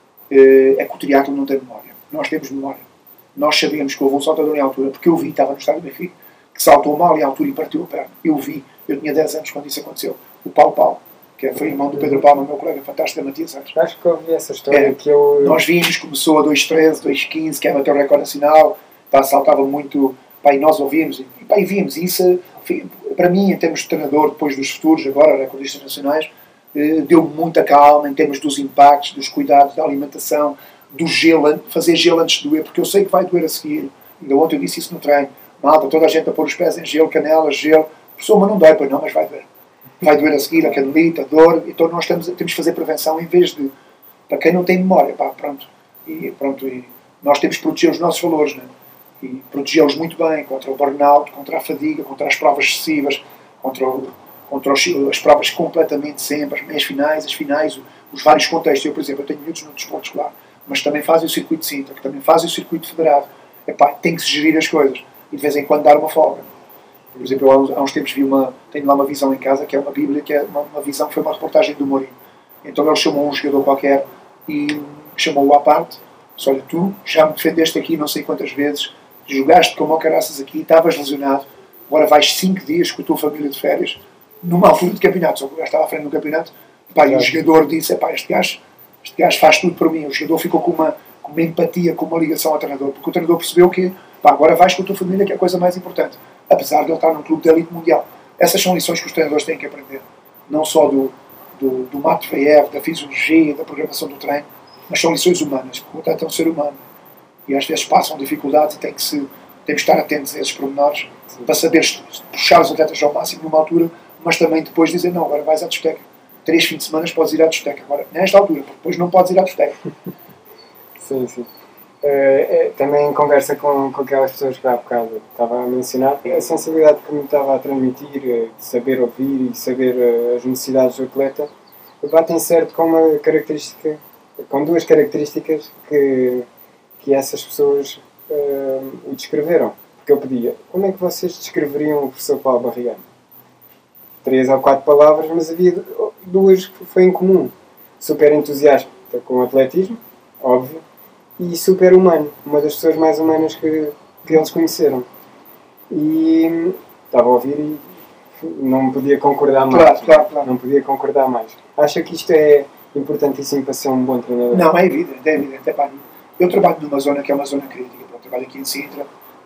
É que o triatlo não tem memória. Nós temos memória. Nós sabemos que houve um saltador em altura, porque eu vi, estava no estádio do Benfica, que saltou mal em altura e partiu a perna. Eu vi, eu tinha dez anos quando isso aconteceu. O Paulo Paulo, que foi irmão do Pedro Palma, meu colega fantástico da Matias Santos. Acho que eu ouvi essa história. É, que eu... Nós vimos, começou a dois treze, dois quinze, que era até o recorde nacional, pá, saltava muito, pá, e nós ouvimos, e, pá, e vimos. E isso, para mim, em termos de treinador, depois dos futuros, agora, recordistas nacionais, deu muita calma em termos dos impactos, dos cuidados, da alimentação, do gelo, fazer gelo antes de doer, porque eu sei que vai doer a seguir. Ainda ontem eu disse isso no treino. Malta, toda a gente a pôr os pés em gelo, canelas, gelo. Professor, mas não dói, pois não, mas vai doer. Vai doer a seguir, a canelita, a dor. Então nós temos, temos que fazer prevenção em vez de... Para quem não tem memória, pá, pronto. E, pronto, e nós temos que proteger os nossos valores, né? E protegê-los muito bem contra o burnout, contra a fadiga, contra as provas excessivas, contra, o, contra os, as provas completamente sempre, as meias finais, as finais, os vários contextos. Eu, por exemplo, eu tenho miúdos no desporto escolar, mas também fazem o circuito de Sintra, que também fazem o circuito federado. Epá, tem que se gerir as coisas e de vez em quando dar uma folga. Por exemplo, eu há uns tempos vi uma, tenho lá uma visão em casa, que é uma bíblia, que é uma, uma visão, foi uma reportagem do Mourinho. Então ele chamou um jogador qualquer e chamou-o à parte, disse, olha, tu já me defendeste aqui não sei quantas vezes, jogaste como ao caraças aqui, estavas lesionado, agora vais cinco dias com a tua família de férias, numa altura de campeonato, só que o gajo estava à frente do campeonato, pá, e o jogador disse, epá, este gajo, este gajo faz tudo por mim. O jogador ficou com uma, com uma empatia, com uma ligação ao treinador, porque o treinador percebeu que, pá, agora vais com a tua família, que é a coisa mais importante, apesar de ele estar num clube de elite mundial. Essas são lições que os treinadores têm que aprender, não só do, do, do Matveev, da fisiologia, da programação do treino, mas são lições humanas, porque o atleta é um ser humano e às vezes passam dificuldades e tem que, se, tem que estar atentos a esses pormenores para saber puxar os atletas ao máximo numa altura, mas também depois dizer, não, agora vais à discoteca. Três fins de semana podes ir à discoteca. Agora, nesta altura, porque depois não podes ir à discoteca. Sim, sim. Uh, é, também em conversa com, com aquelas pessoas que há bocado estava a mencionar, a sensibilidade que me estava a transmitir, uh, de saber ouvir e saber uh, as necessidades do atleta, batem certo com uma característica, com duas características que, que essas pessoas uh, o descreveram. Porque eu pedia, como é que vocês descreveriam o professor Paulo Barrigano? Três ou quatro palavras, mas havia duas que foi em comum. Super entusiasta com o atletismo, óbvio, e super humano, uma das pessoas mais humanas que, que eles conheceram. E estava a ouvir e não me podia concordar mais. Claro, claro, claro. Não podia concordar mais. Acha que isto é importantíssimo para ser um bom treinador? Não, é evidente, é evidente. É, pá, eu trabalho numa zona que é uma zona crítica. Eu trabalho aqui em Sintra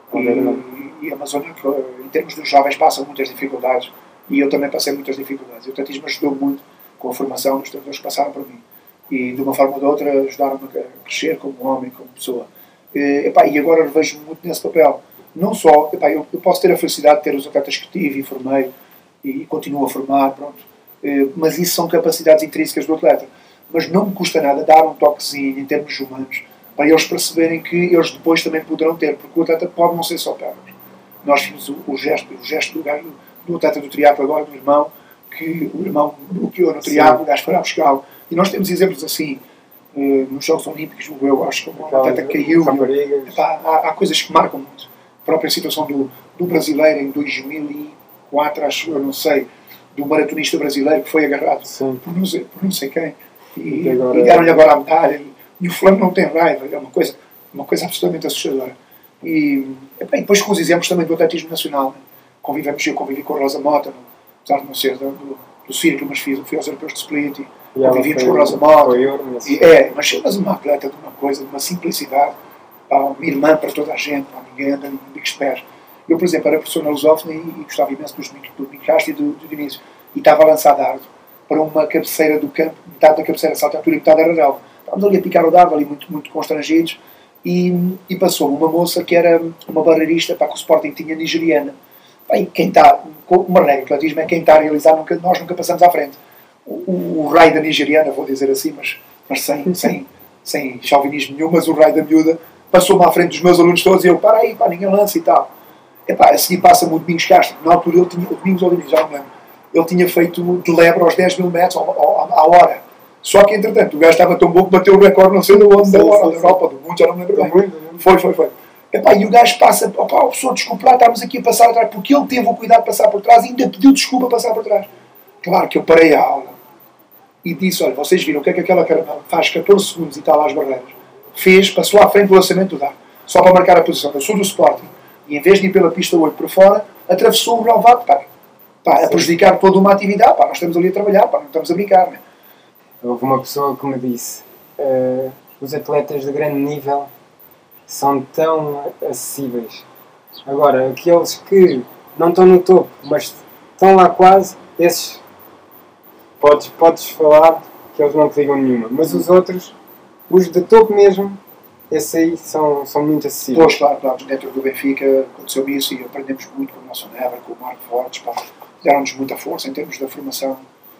e, e é uma zona que, em termos dos jovens, passa muitas dificuldades. E eu também passei muitas dificuldades. O atletismo ajudou muito com a formação dos treinadores que passaram por mim. E, de uma forma ou de outra, ajudaram-me a crescer como homem, como pessoa. E, epá, e agora vejo-me muito nesse papel. Não só, epá, eu, eu posso ter a felicidade de ter os atletas que tive e formei, e, e continuo a formar, pronto. E, mas isso são capacidades intrínsecas do atleta. Mas não me custa nada dar um toquezinho em termos humanos, para eles perceberem que eles depois também poderão ter, porque o atleta pode não ser só pernas. Nós vimos o, o gesto, o gesto do gajo, do atleta do triatlo agora, do irmão, que o irmão bloqueou no triatlo, o gajo foi a buscá-lo. E nós temos exemplos assim. uh, nos Jogos Olímpicos, eu acho que o atleta caiu. Epá, há, há coisas que marcam muito. A própria situação do, do brasileiro em dois mil e quatro, acho eu, não sei, do maratonista brasileiro que foi agarrado por não, sei, por não sei quem e, e, agora, e deram-lhe agora a medalha e, e o fulano não tem raiva, é uma coisa, uma coisa absolutamente assustadora. E, epá, e depois com os exemplos também do atletismo nacional, né? Convivemos, eu convivi com a Rosa Mota, apesar de não ser do, do, do círculo, mas fiz, fui aos europeus de Split e, e convivíamos com a Rosa Mota. E, é, mas, mas uma atleta de uma coisa, de uma simplicidade, pá, uma irmã para toda a gente, pá, ninguém anda em bicos de pés. Eu, por exemplo, era professor na Lusófona e, e gostava imenso dos do Micastro e do, do Dionísio. E estava a lançar dardo para uma cabeceira do campo, metade da cabeceira salta altura e metade era relva. Estávamos ali a picar o dardo, ali muito, muito constrangidos, e, e passou uma moça que era uma barreirista, para que o Sporting tinha nigeriana. Pá, e quem está, uma regra do atletismo é quem está a realizar, nunca, nós nunca passamos à frente. O, o, o raio da nigeriana, vou dizer assim, mas, mas sem, sem, sem chauvinismo nenhum, mas o raio da miúda passou-me à frente dos meus alunos todos e eu, para aí, pá, ninguém lança e tal. Epá, a seguir passa-me o Domingos Castro. Na altura ele tinha, o Domingos Olímpicos, já não me lembro, ele tinha feito de lebre aos dez mil metros à hora. Só que, entretanto, o gajo estava tão bom que bateu o recorde, não sei de onde, da hora, da Europa, do mundo, já não me lembro bem. Foi, foi, foi. Epá, e o gajo passa, opá, o pessoal, desculpa lá, estávamos aqui a passar por trás, porque ele teve o cuidado de passar por trás e ainda pediu desculpa a passar por trás. Claro que eu parei a aula e disse, olha, vocês viram o que é que aquela caramela faz catorze segundos e tal às barreiras. Fez, passou à frente do lançamento do dardo, só para marcar a posição. Eu sou do Sporting. E em vez de ir pela pista oito para fora, atravessou o relvado, pá, pá, a prejudicar toda uma atividade, pá, nós estamos ali a trabalhar, pá, não estamos a brincar, né? Houve uma pessoa que me disse, uh, os atletas de grande nível são tão acessíveis. Agora, aqueles que não estão no topo, mas estão lá quase, esses podes, podes falar que eles não te ligam nenhuma, mas os outros, os de topo mesmo, esses aí são, são muito acessíveis. Pois, claro, claro, dentro do Benfica aconteceu isso e aprendemos muito com o Nelson Never, com o Marco Fortes, pá, deram-nos muita força em termos da formação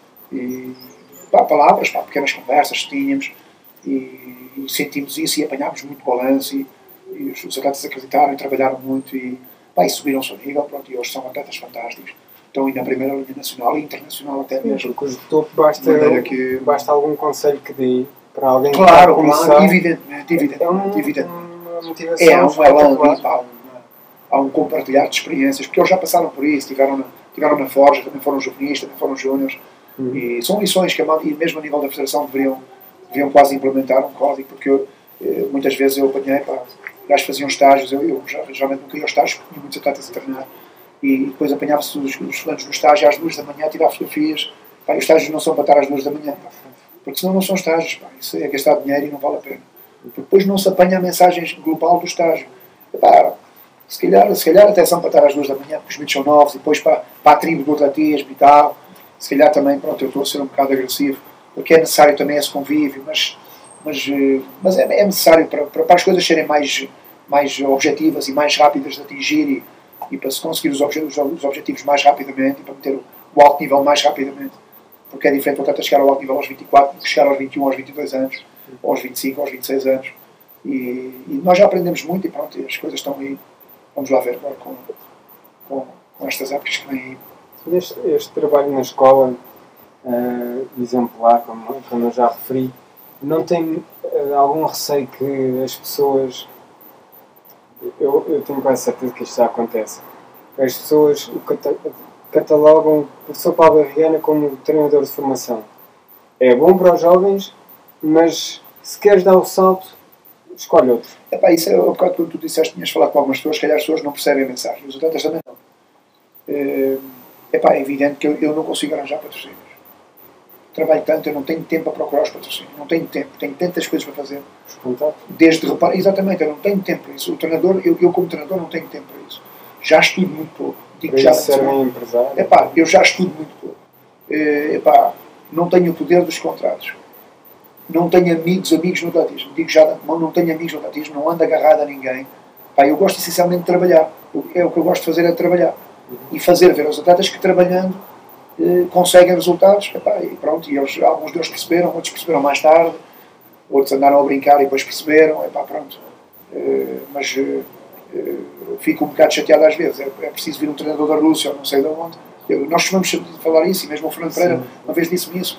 e pá, palavras, pá, pequenas conversas que tínhamos e, e sentimos isso e apanhámos muito balanço e, e os, os atletas acreditaram e trabalharam muito e, pá, e subiram-se ao nível, pronto, e hoje são atletas fantásticos. Estão aí na primeira linha nacional e internacional até mesmo. Porque os de topo basta, que... basta algum conselho que dê para alguém claro, que começar, claro, evidentemente, evidentemente, é um, evidentemente. Uma motivação é um elan, há, um, há um compartilhar de experiências, porque eles já passaram por isso, tiveram na, tiveram na Forja, também foram juvenis, também foram júniores, uhum. E são lições que, e mesmo a nível da Federação, deveriam, deveriam quase implementar um código, porque eu, muitas vezes eu apanhei, pá, gajos faziam estágios, eu, eu já, geralmente nunca ia aos estágios, porque tinha muitos atletas a treinar, e depois apanhava-se os, os estudantes no estágio às duas da manhã a tirar fotografias, pá, e os estágios não são para estar às duas da manhã, pá, porque senão não são estágios, pá, isso é gastar dinheiro e não vale a pena. Porque depois não se apanha a mensagem global do estágio. Pá, se, calhar, se calhar até são para estar às duas da manhã, porque os miúdos são novos, e depois para, para a tribo do atletismo e tal, se calhar também, pronto, eu estou a ser um bocado agressivo, porque é necessário também esse convívio, mas, mas, mas é, é necessário para, para, para as coisas serem mais, mais objetivas e mais rápidas de atingir e, e para se conseguir os, obje, os objetivos mais rapidamente e para meter o, o alto nível mais rapidamente. Porque é diferente o atleta chegar ao alto nível aos vinte e quatro do que chegar aos vinte e um, aos vinte e dois anos, ou aos vinte e cinco, aos vinte e seis anos. E, e nós já aprendemos muito e pronto, e as coisas estão aí. Vamos lá ver agora com, com, com estas épocas que vêm aí. Este, este trabalho na escola, uh, exemplar, como, como eu já referi, não tem uh, algum receio que as pessoas... Eu, eu tenho quase certeza que isto já acontece. As pessoas catalogam o professor Paulo Barriana como treinador de formação. É bom para os jovens, mas se queres dar o salto, escolhe outro. Epá, isso é o bocado que tu disseste, tinhas falado com algumas pessoas, se calhar as pessoas não percebem a mensagem, os atletas também não. É, epá, é evidente que eu, eu não consigo arranjar patrocínios. Trabalho tanto, eu não tenho tempo para procurar os patrocínios, não tenho tempo, tenho tantas coisas para fazer. Os contatos? Desde reparo, exatamente, eu não tenho tempo para isso. O treinador, eu, eu como treinador não tenho tempo para isso. Já estudo muito pouco. Digo para já isso ser um empresário? Epá, eu já estudo muito pouco. É, epá, não tenho o poder dos contratos. Não tenho amigos, amigos no atletismo. Digo já de antemão, não tenho amigos no atletismo, não ando agarrado a ninguém. Pá, eu gosto essencialmente de trabalhar. É o que eu gosto de fazer, é trabalhar. Uhum. E fazer ver aos atletas que trabalhando eh, conseguem resultados. Epá, e pronto, e eles, alguns deles perceberam, outros perceberam mais tarde, outros andaram a brincar e depois perceberam. Epá, pronto. Eh, mas eh, eh, fico um bocado chateado às vezes. É, é preciso vir um treinador da Rússia ou não sei de onde. Eu, nós costumamos falar isso, e mesmo o Fernando Pereira uma vez disse-me isso.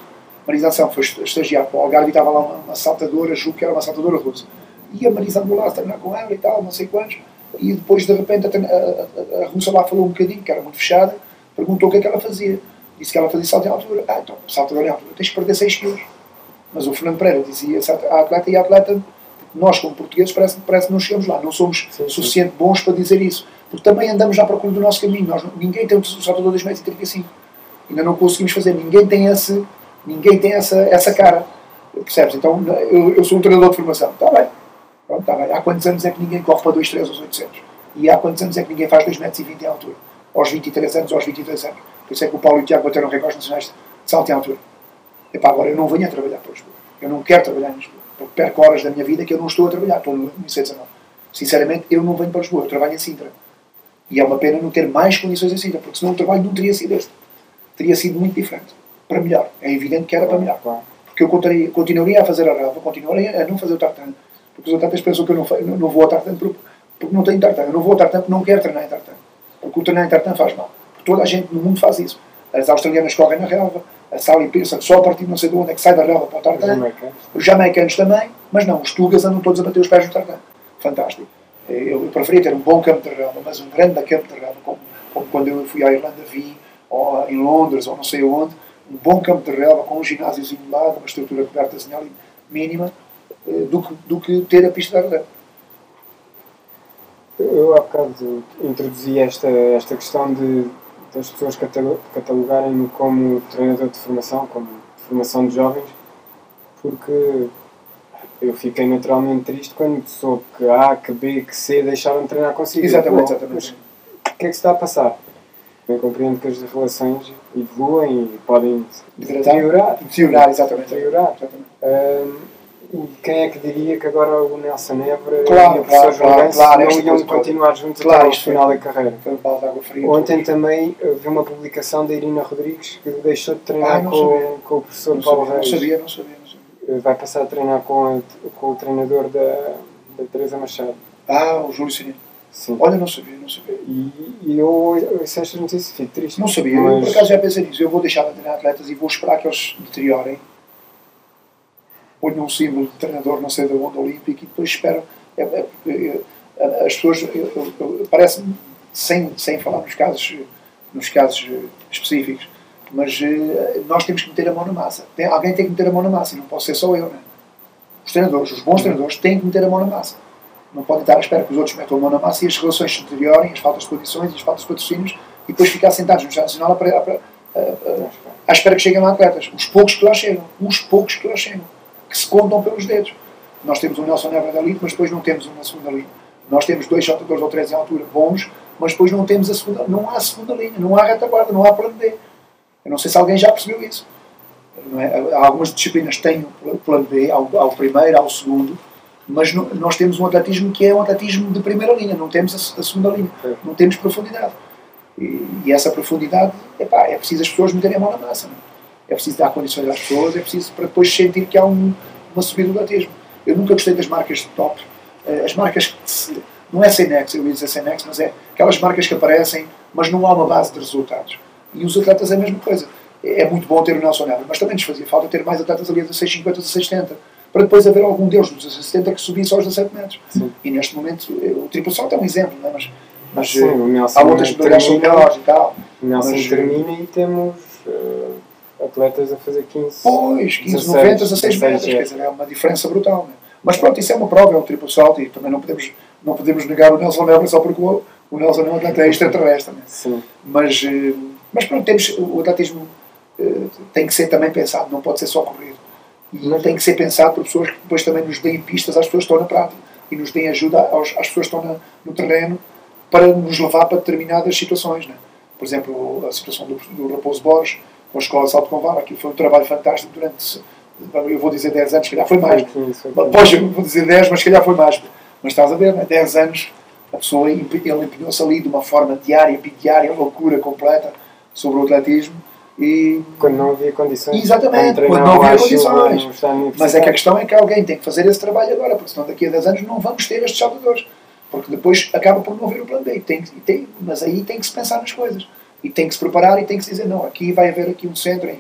Marisa Ação foi estagiar para o Algarve e estava lá uma, uma saltadora, julgo que era uma saltadora russa. E a Marisa andou lá a treinar com ela e tal, não sei quantos. E depois, de repente, a, a, a russa lá falou um bocadinho, que era muito fechada, perguntou o que é que ela fazia. Disse que ela fazia salto em altura. Ah, então, saltadora em altura, tens de perder seis quilos. Mas o Fernando Pereira dizia a atleta e a atleta, nós como portugueses parece, parece que não chegamos lá, não somos sim, sim. suficiente bons para dizer isso. Porque também andamos à procura do nosso caminho. Nós, ninguém tem um saltador de dois metros e trinta e cinco. Ainda não conseguimos fazer. Ninguém tem, esse, ninguém tem essa, essa cara. Percebes? Então, eu, eu sou um treinador de formação. Está bem. Pronto, está bem. Há quantos anos é que ninguém corre para dois, três aos oitocentos? E há quantos anos é que ninguém faz dois metros e vinte em altura? Aos vinte e três anos, aos vinte e dois anos. Por isso é que o Paulo e o Tiago bateram recordes nacionais de salto em altura. Epá, agora eu não venho a trabalhar para Lisboa. Eu não quero trabalhar em Lisboa. Porque perco horas da minha vida que eu não estou a trabalhar. Estou no I C dezanove. Sinceramente, eu não venho para Lisboa. Eu trabalho em Sintra. E é uma pena não ter mais condições em Sintra. Porque senão o trabalho não teria sido este. Teria sido muito diferente. Para melhor. É evidente que era para melhor. Porque eu continuaria, continuaria a fazer a relva. Continuaria a não fazer o tartan. Porque os atletas pensam que eu não, não, não vou ao tartan porque, porque não tenho tartan. Eu não vou ao tartan porque não quero treinar em tartan. Porque o treinar em tartan faz mal. Porque toda a gente no mundo faz isso. As australianas correm na relva. A Sally pensa que só a partir de não sei de onde é que sai da relva para o tartan. Os jamaicanos também. Mas não, os tugas andam todos a bater os pés no tartan. Fantástico. Eu, eu preferia ter um bom campo de relva, mas um grande campo de relva, como, como quando eu fui à Irlanda vi, ou em Londres, ou não sei onde, um bom campo de relva com um ginásiozinho lá, uma estrutura cobertazinha ali mínima, do que, do que ter a pista da relva. Eu há bocado introduzi esta, esta questão de das pessoas catalogarem-me como treinador de formação, como de formação de jovens, porque eu fiquei naturalmente triste quando soube que A, que B, que C deixaram de treinar consigo. Exatamente, exatamente. Mas o que é que se está a passar? Eu compreendo que as relações evoluem e podem deteriorar. Deteriorar, exatamente. Deteriorar. exatamente. Um, e quem é que diria que agora o Nelson Évora claro, e o professor claro, João claro, Benço claro, não iam coisa, continuar juntos claro, até ao final da carreira? Foi um balde de água fria. Ontem também vi uma publicação da Irina Rodrigues que deixou de treinar ah, com, com o professor não Paulo sabia, Reis. Não sabia, não sabia, não sabia. Vai passar a treinar com, a, com o treinador da, da Teresa Machado. Ah, o Júlio Sinino. Sim. Olha, não sabia, não sabia. E, e eu ouço estas notícias e fico triste. Não sabia, mas... eu por acaso já pensei nisso. Eu vou deixar de treinar atletas e vou esperar que eles deteriorem. Ponho um símbolo de treinador, não sei da onda olímpica, e depois espero. É, é, é, as pessoas, parece-me, sem, sem falar nos casos, nos casos específicos, mas nós temos que meter a mão na massa. Tem, alguém tem que meter a mão na massa, e não posso ser só eu, não é? Os treinadores, os bons treinadores, têm que meter a mão na massa. Não podem estar à espera que os outros metam a mão na massa e as relações se deteriorem, as faltas de condições e as faltas de patrocínios, e depois ficar sentados no Estado Nacional à, à, à, à espera que cheguem lá atletas. Os poucos que lá chegam. Os poucos que lá chegam. Que se contam pelos dedos. Nós temos o Nelson Évora da elite, mas depois não temos uma segunda linha. Nós temos dois saltadores ou três em altura bons, mas depois não temos a segunda, não há a segunda linha, não há retaguarda, não há plano B. Eu não sei se alguém já percebeu isso. Não é? Há algumas disciplinas que têm o plano B, ao, ao primeiro, ao segundo, mas não, nós temos um atletismo que é um atletismo de primeira linha, não temos a, a segunda linha, não temos profundidade. E, e essa profundidade, epá, é preciso as pessoas meterem a mão na massa. Não é? É preciso dar condições às pessoas, é preciso para depois sentir que há um, uma subida do atletismo. Eu nunca gostei das marcas de top. As marcas que se, não é sem nexo, eu ia dizer sem nexo, mas é aquelas marcas que aparecem, mas não há uma base de resultados. E os atletas é a mesma coisa. É muito bom ter o Nelson Évora, mas também nos fazia falta ter mais atletas ali a dezasseis cinquenta, dezasseis setenta, para depois haver algum deles dos dezasseis setenta que subisse aos dezassete metros. Sim. E neste momento, o triplo salto é um exemplo, não é? Mas, mas sim, o Nelson há outras modalidades são melhores e tal. O Nelson mas, termina e temos uh, atletas a fazer quinze, pois, quinze, noventa, dezasseis metros, quer dizer, é uma diferença brutal. Né? Mas pronto, isso é uma prova, é um triplo salto e também não podemos, não podemos negar o Nelson Évora só porque o, o Nelson é um atleta extraterrestre. Né? Sim. Mas, mas pronto, temos, o atletismo uh, tem que ser também pensado, não pode ser só corrido. E mas tem que ser pensado por pessoas que depois também nos deem pistas às pessoas que estão na prática e nos deem ajuda aos, às pessoas que estão na, no terreno para nos levar para determinadas situações. Né? Por exemplo, a situação do, do Raposo Borges, com a Escola de Salto com Vara, aquilo foi um trabalho fantástico durante, eu vou dizer dez anos, se calhar foi mais. Pois, eu vou dizer dez, mas se calhar foi mais. Mas estás a ver, né? dez anos, a pessoa, ele empenhou-se ali de uma forma diária, bidiária, loucura completa sobre o atletismo. E... Quando não havia condições. Exatamente, quando não havia condições. Mas é que a questão é que alguém tem que fazer esse trabalho agora, porque senão daqui a dez anos não vamos ter estes saltadores. Porque depois acaba por não haver o plano B. Tem, tem, mas aí tem que se pensar nas coisas. E tem que se preparar e tem que se dizer, não, aqui vai haver aqui um centro em,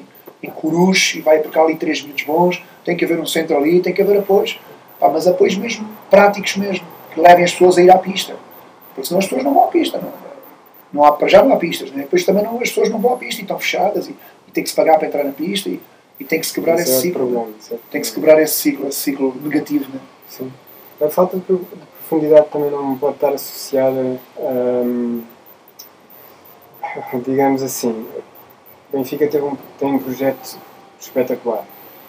em Coruche, e vai por cá ali três minutos bons, tem que haver um centro ali, tem que haver apoios. Pá, mas apoios mesmo, práticos mesmo, que levem as pessoas a ir à pista. Porque senão as pessoas não vão à pista. Não, não há, para já não há pistas, né? Depois também não, as pessoas não vão à pista e estão fechadas e, e tem que se pagar para entrar na pista e, e tem que se quebrar Isso esse é ciclo. problema, Né? Tem que se quebrar esse ciclo, esse ciclo negativo. Né? Sim. A falta de profundidade também não pode estar associada a, digamos assim, o Benfica teve um, tem um projeto espetacular.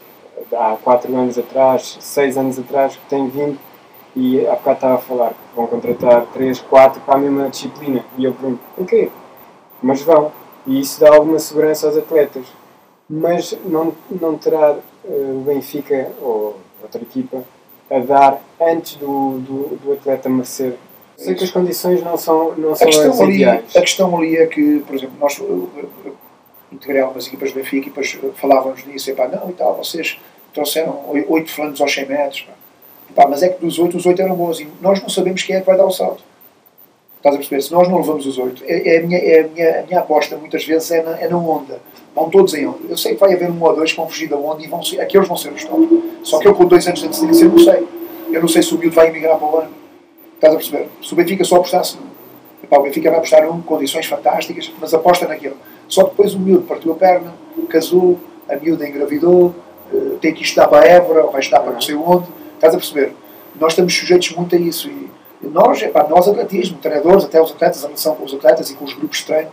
Há quatro anos atrás, seis anos atrás, que tem vindo, e há bocado estava a falar que vão contratar três, quatro para a mesma disciplina. E eu pergunto, o quê? Mas vão. E isso dá alguma segurança aos atletas. Mas não, não terá uh, o Benfica ou outra equipa a dar antes do, do, do atleta merecer. Sei que as condições não são, não são as ali, ideais. A questão ali é que, por exemplo, nós eu, eu, eu integrei algumas equipas do Benfica e depois falávamos nisso, e pá, não, e tal, vocês trouxeram oito flancos aos cem metros, pá. Pá, mas é que dos oito, os oito eram bons e nós não sabemos quem é que vai dar o salto. Estás a perceber? Se nós não levamos os oito, é, é, a, minha, é a, minha, a minha aposta muitas vezes é na, é na onda. Vão todos em onda. Eu sei que vai haver um ou dois que vão fugir da onda e vão ser, aqueles vão ser os top. Só que eu com dois anos de antecedência não sei. Eu não sei se o miúdo vai emigrar para o ano. Estás a perceber? Se o Benfica só apostasse num, epá, o Benfica vai apostar num, condições fantásticas, mas aposta naquele. Só que depois o miúdo partiu a perna, casou, a miúda engravidou, uh, tem que estudar para a Évora, ou vai estudar para não sei onde. Estás a perceber? Nós estamos sujeitos muito a isso. E nós, epá, nós atletismo, treinadores, até os atletas, a relação com os atletas e com os grupos de treino.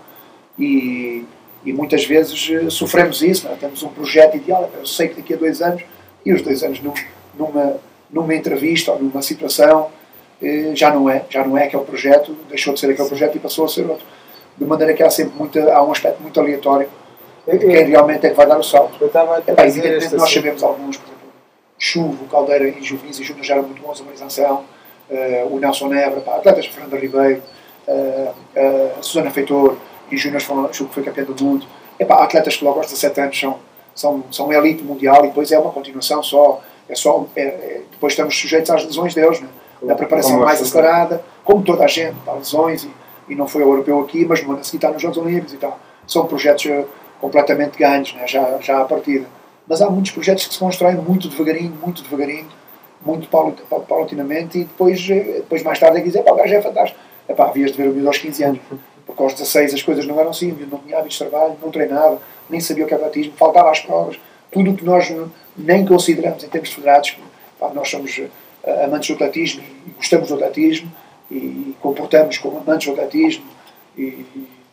E, e muitas vezes uh, sofremos isso. Não é? Temos um projeto ideal. Eu sei que daqui a dois anos, e os dois anos num, numa, numa entrevista ou numa situação, uh, já não é. Já não é aquele projeto, deixou de ser aquele projeto e passou a ser outro. De maneira que há sempre muita, há um aspecto muito aleatório de quem realmente é que vai dar o salto. Eu estava a epá, evidentemente nós sabemos alguns, por exemplo, Chuvo, Caldeira e Juvenis e Júnior já eram muito bons a Marisanção, uh, o Nelson Nebra, pá, atletas de Fernanda Ribeiro, uh, uh, a Susana Feitor e Júnior que foi campeão do mundo. Epá, há atletas que logo aos dezassete anos são, são, são elite mundial e depois é uma continuação só. É só é, é, depois estamos sujeitos às lesões deles, né? Na preparação como mais acelerada, como toda a gente, há lesões e, e não foi ao europeu aqui, mas no ano a seguir está nos Jogos Olímpicos e tal. São projetos uh, completamente ganhos, né? já, já à partida. Mas há muitos projetos que se constroem muito devagarinho, muito devagarinho, muito paulatinamente e depois, depois mais tarde é que dizer, pá, o gajo é fantástico. Epá, havias de ver o miúdo aos quinze anos, porque aos dezasseis as coisas não eram assim, o miúdo não tinha hábitos de trabalho, não treinava, nem sabia o que era atletismo, faltava às provas, tudo o que nós nem consideramos em termos federados. Pá, nós somos uh, amantes do atletismo e gostamos do atletismo e comportamos como amantes do atletismo e,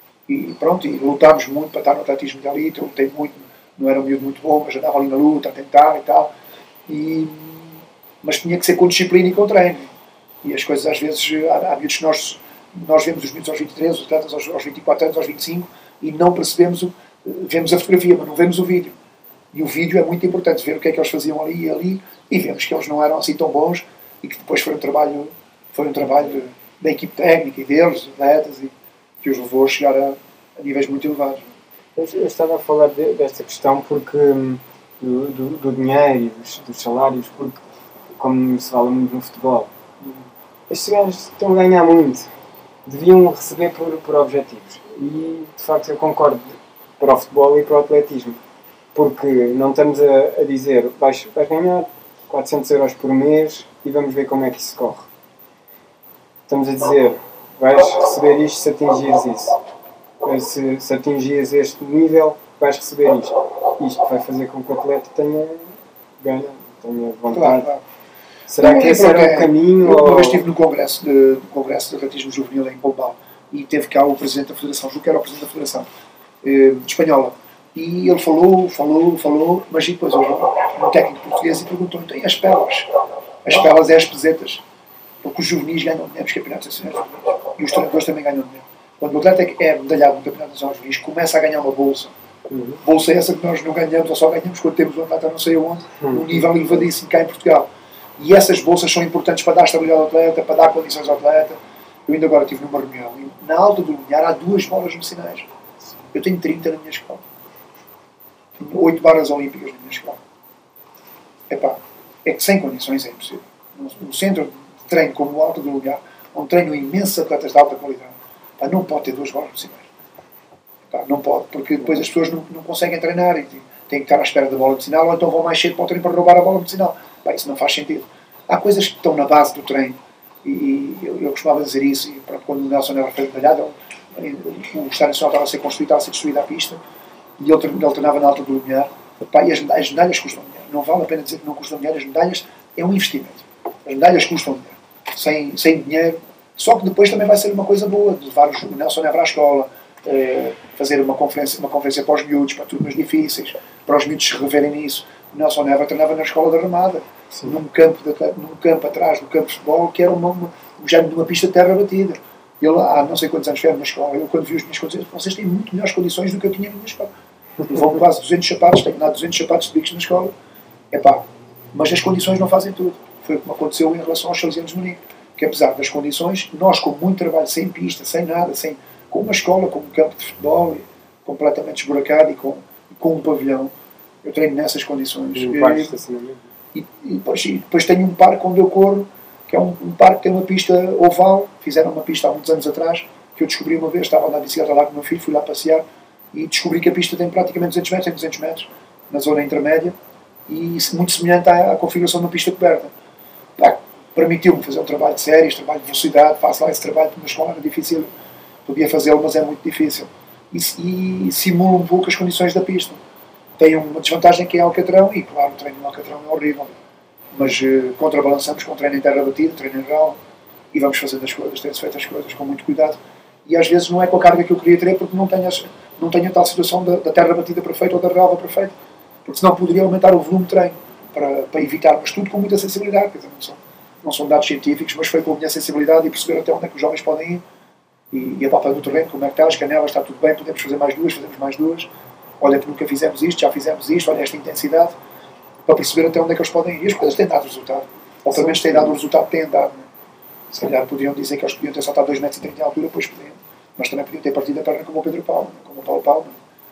e pronto, e lutámos muito para estar no atletismo de elite, eu lutei muito, não era um miúdo muito bom, mas andava ali na luta a tentar e tal, e, mas tinha que ser com disciplina e com treino, e as coisas às vezes, há, há miúdos que nós, nós vemos os miúdos aos vinte e três, os atletas aos, aos vinte e quatro anos, aos vinte e cinco, e não percebemos, o, vemos a fotografia, mas não vemos o vídeo, e o vídeo é muito importante, ver o que é que eles faziam ali e ali, e vemos que eles não eram assim tão bons, e que depois foi um trabalho, foi um trabalho da equipe técnica e deles, dos atletas, e que os levou a chegar a, a níveis muito elevados. Eu estava a falar de, desta questão porque do, do, do dinheiro e dos, dos salários, porque, como se fala muito no futebol, estes gajos estão a ganhar muito, deviam receber por, por objetivos. E, de facto, eu concordo para o futebol e para o atletismo, porque não estamos a, a dizer vais, vais ganhar quatrocentos euros por mês e vamos ver como é que isso corre. Estamos a dizer vais receber isto se atingires isso. Se, se atingires este nível, vais receber isto. Isto vai fazer com que o atleta tenha ganho, tenha vontade. Claro, claro. Será não, que esse era o caminho? Eu, ou... uma vez estive no congresso de, no congresso de atletismo juvenil em Pombal e teve cá o presidente da federação, julgo que era o presidente da federação eh, espanhola. E ele falou, falou, falou, mas depois houve um técnico português e perguntou: então, e as pelas? As pelas é as pesetas. Porque os juvenis ganham dinheiro nos campeonatos nacionais e os treinadores também ganham dinheiro. Quando o atleta é medalhado no campeonato nacional de juvenis, começa a ganhar uma bolsa. Uhum. Bolsa essa que nós não ganhamos, ou só ganhamos quando temos um atleta não sei aonde, uhum. um nível elevadíssimo cá em Portugal. E essas bolsas são importantes para dar estabilidade ao atleta, para dar condições ao atleta. Eu ainda agora estive numa reunião e na Alta do Lumiar há duas bolas medicinais. Eu tenho trinta na minha escola. Tenho oito barras olímpicas na minha escola. Epá, é que sem condições é impossível. Um centro de treino como o Alta do Lumiar, onde treino imensos atletas de alta qualidade, epá, não pode ter duas bolas medicinais. Epá, não pode, porque depois as pessoas não, não conseguem treinar e têm que estar à espera da bola medicinal, ou então vão mais cedo para o treino para roubar a bola medicinal. Bem, isso não faz sentido. Há coisas que estão na base do treino, e eu, eu costumava dizer isso, e pronto, quando o Nelson era foi medalhado, o Estádio Nacional estava a ser construído, estava a ser destruída a pista, e ele, ele treinava na alta do Lumiar, e as, as medalhas custam dinheiro. Não vale a pena dizer que não custam dinheiro, as medalhas é um investimento. As medalhas custam dinheiro. Sem, sem dinheiro, só que depois também vai ser uma coisa boa, de levar o Nelson Évora à escola, eh, fazer uma conferência, uma conferência para os miúdos, para turmas difíceis, para os miúdos se reverem nisso. O Nelson Évora treinava na escola da Ramada, num campo, de, num campo atrás do campo de futebol, que era uma, uma, um género de uma pista de terra batida. Ele há não sei quantos anos foi na escola, eu quando vi as minhas condições, vocês têm muito melhores condições do que eu tinha na minha escola. Levou quase duzentos sapatos, tenho dado duzentos sapatos de bicos na escola. Epá, mas as condições não fazem tudo. Foi o que me aconteceu em relação aos Salesianos de Munique. Que apesar das condições, nós com muito trabalho, sem pista, sem nada, sem, com uma escola, com um campo de futebol, completamente esburacado e com, e com um pavilhão, eu treino nessas condições. E, e, e, e, depois, e depois tenho um parque onde eu corro, que é um, um parque que tem uma pista oval, fizeram uma pista há muitos anos atrás, que eu descobri uma vez, estava a andar de bicicleta lá com o meu filho, fui lá passear, e descobri que a pista tem praticamente duzentos metros, tem duzentos metros, na zona intermédia, e muito semelhante à, à configuração de uma pista coberta. Pá, permitiu-me fazer um trabalho de séries, trabalho de velocidade, faço lá esse trabalho, porque na escola era difícil, podia fazê-lo, mas é muito difícil. E, e simula um pouco as condições da pista. Tem uma desvantagem que é Alcatrão, e claro, o treino no Alcatrão é horrível, mas uh, contrabalançamos com o treino em terra batida, treino em real, e vamos fazendo as coisas, tem-se feito as coisas com muito cuidado, e às vezes não é com a carga que eu queria ter, porque não tenho, as, não tenho a tal situação da, da terra batida perfeita ou da relva perfeita, porque senão poderia aumentar o volume de treino, para, para evitar, mas tudo com muita sensibilidade, quer dizer, não são, não são dados científicos, mas foi com a minha sensibilidade e perceber até onde é que os jovens podem ir, e, e a palpa do terreno, como é que está, as canelas, está tudo bem, podemos fazer mais duas, fazemos mais duas, olha que nunca fizemos isto, já fizemos isto, olha esta intensidade, para perceber até onde é que eles podem ir. E as coisas têm dado resultado. Ou pelo menos têm dado o resultado que têm dado. Né? Se calhar podiam dizer que eles podiam ter saltado dois metros e trinta de altura, pois podiam. Mas também podiam ter partido a perna como o Pedro Paulo, como o Paulo Palma.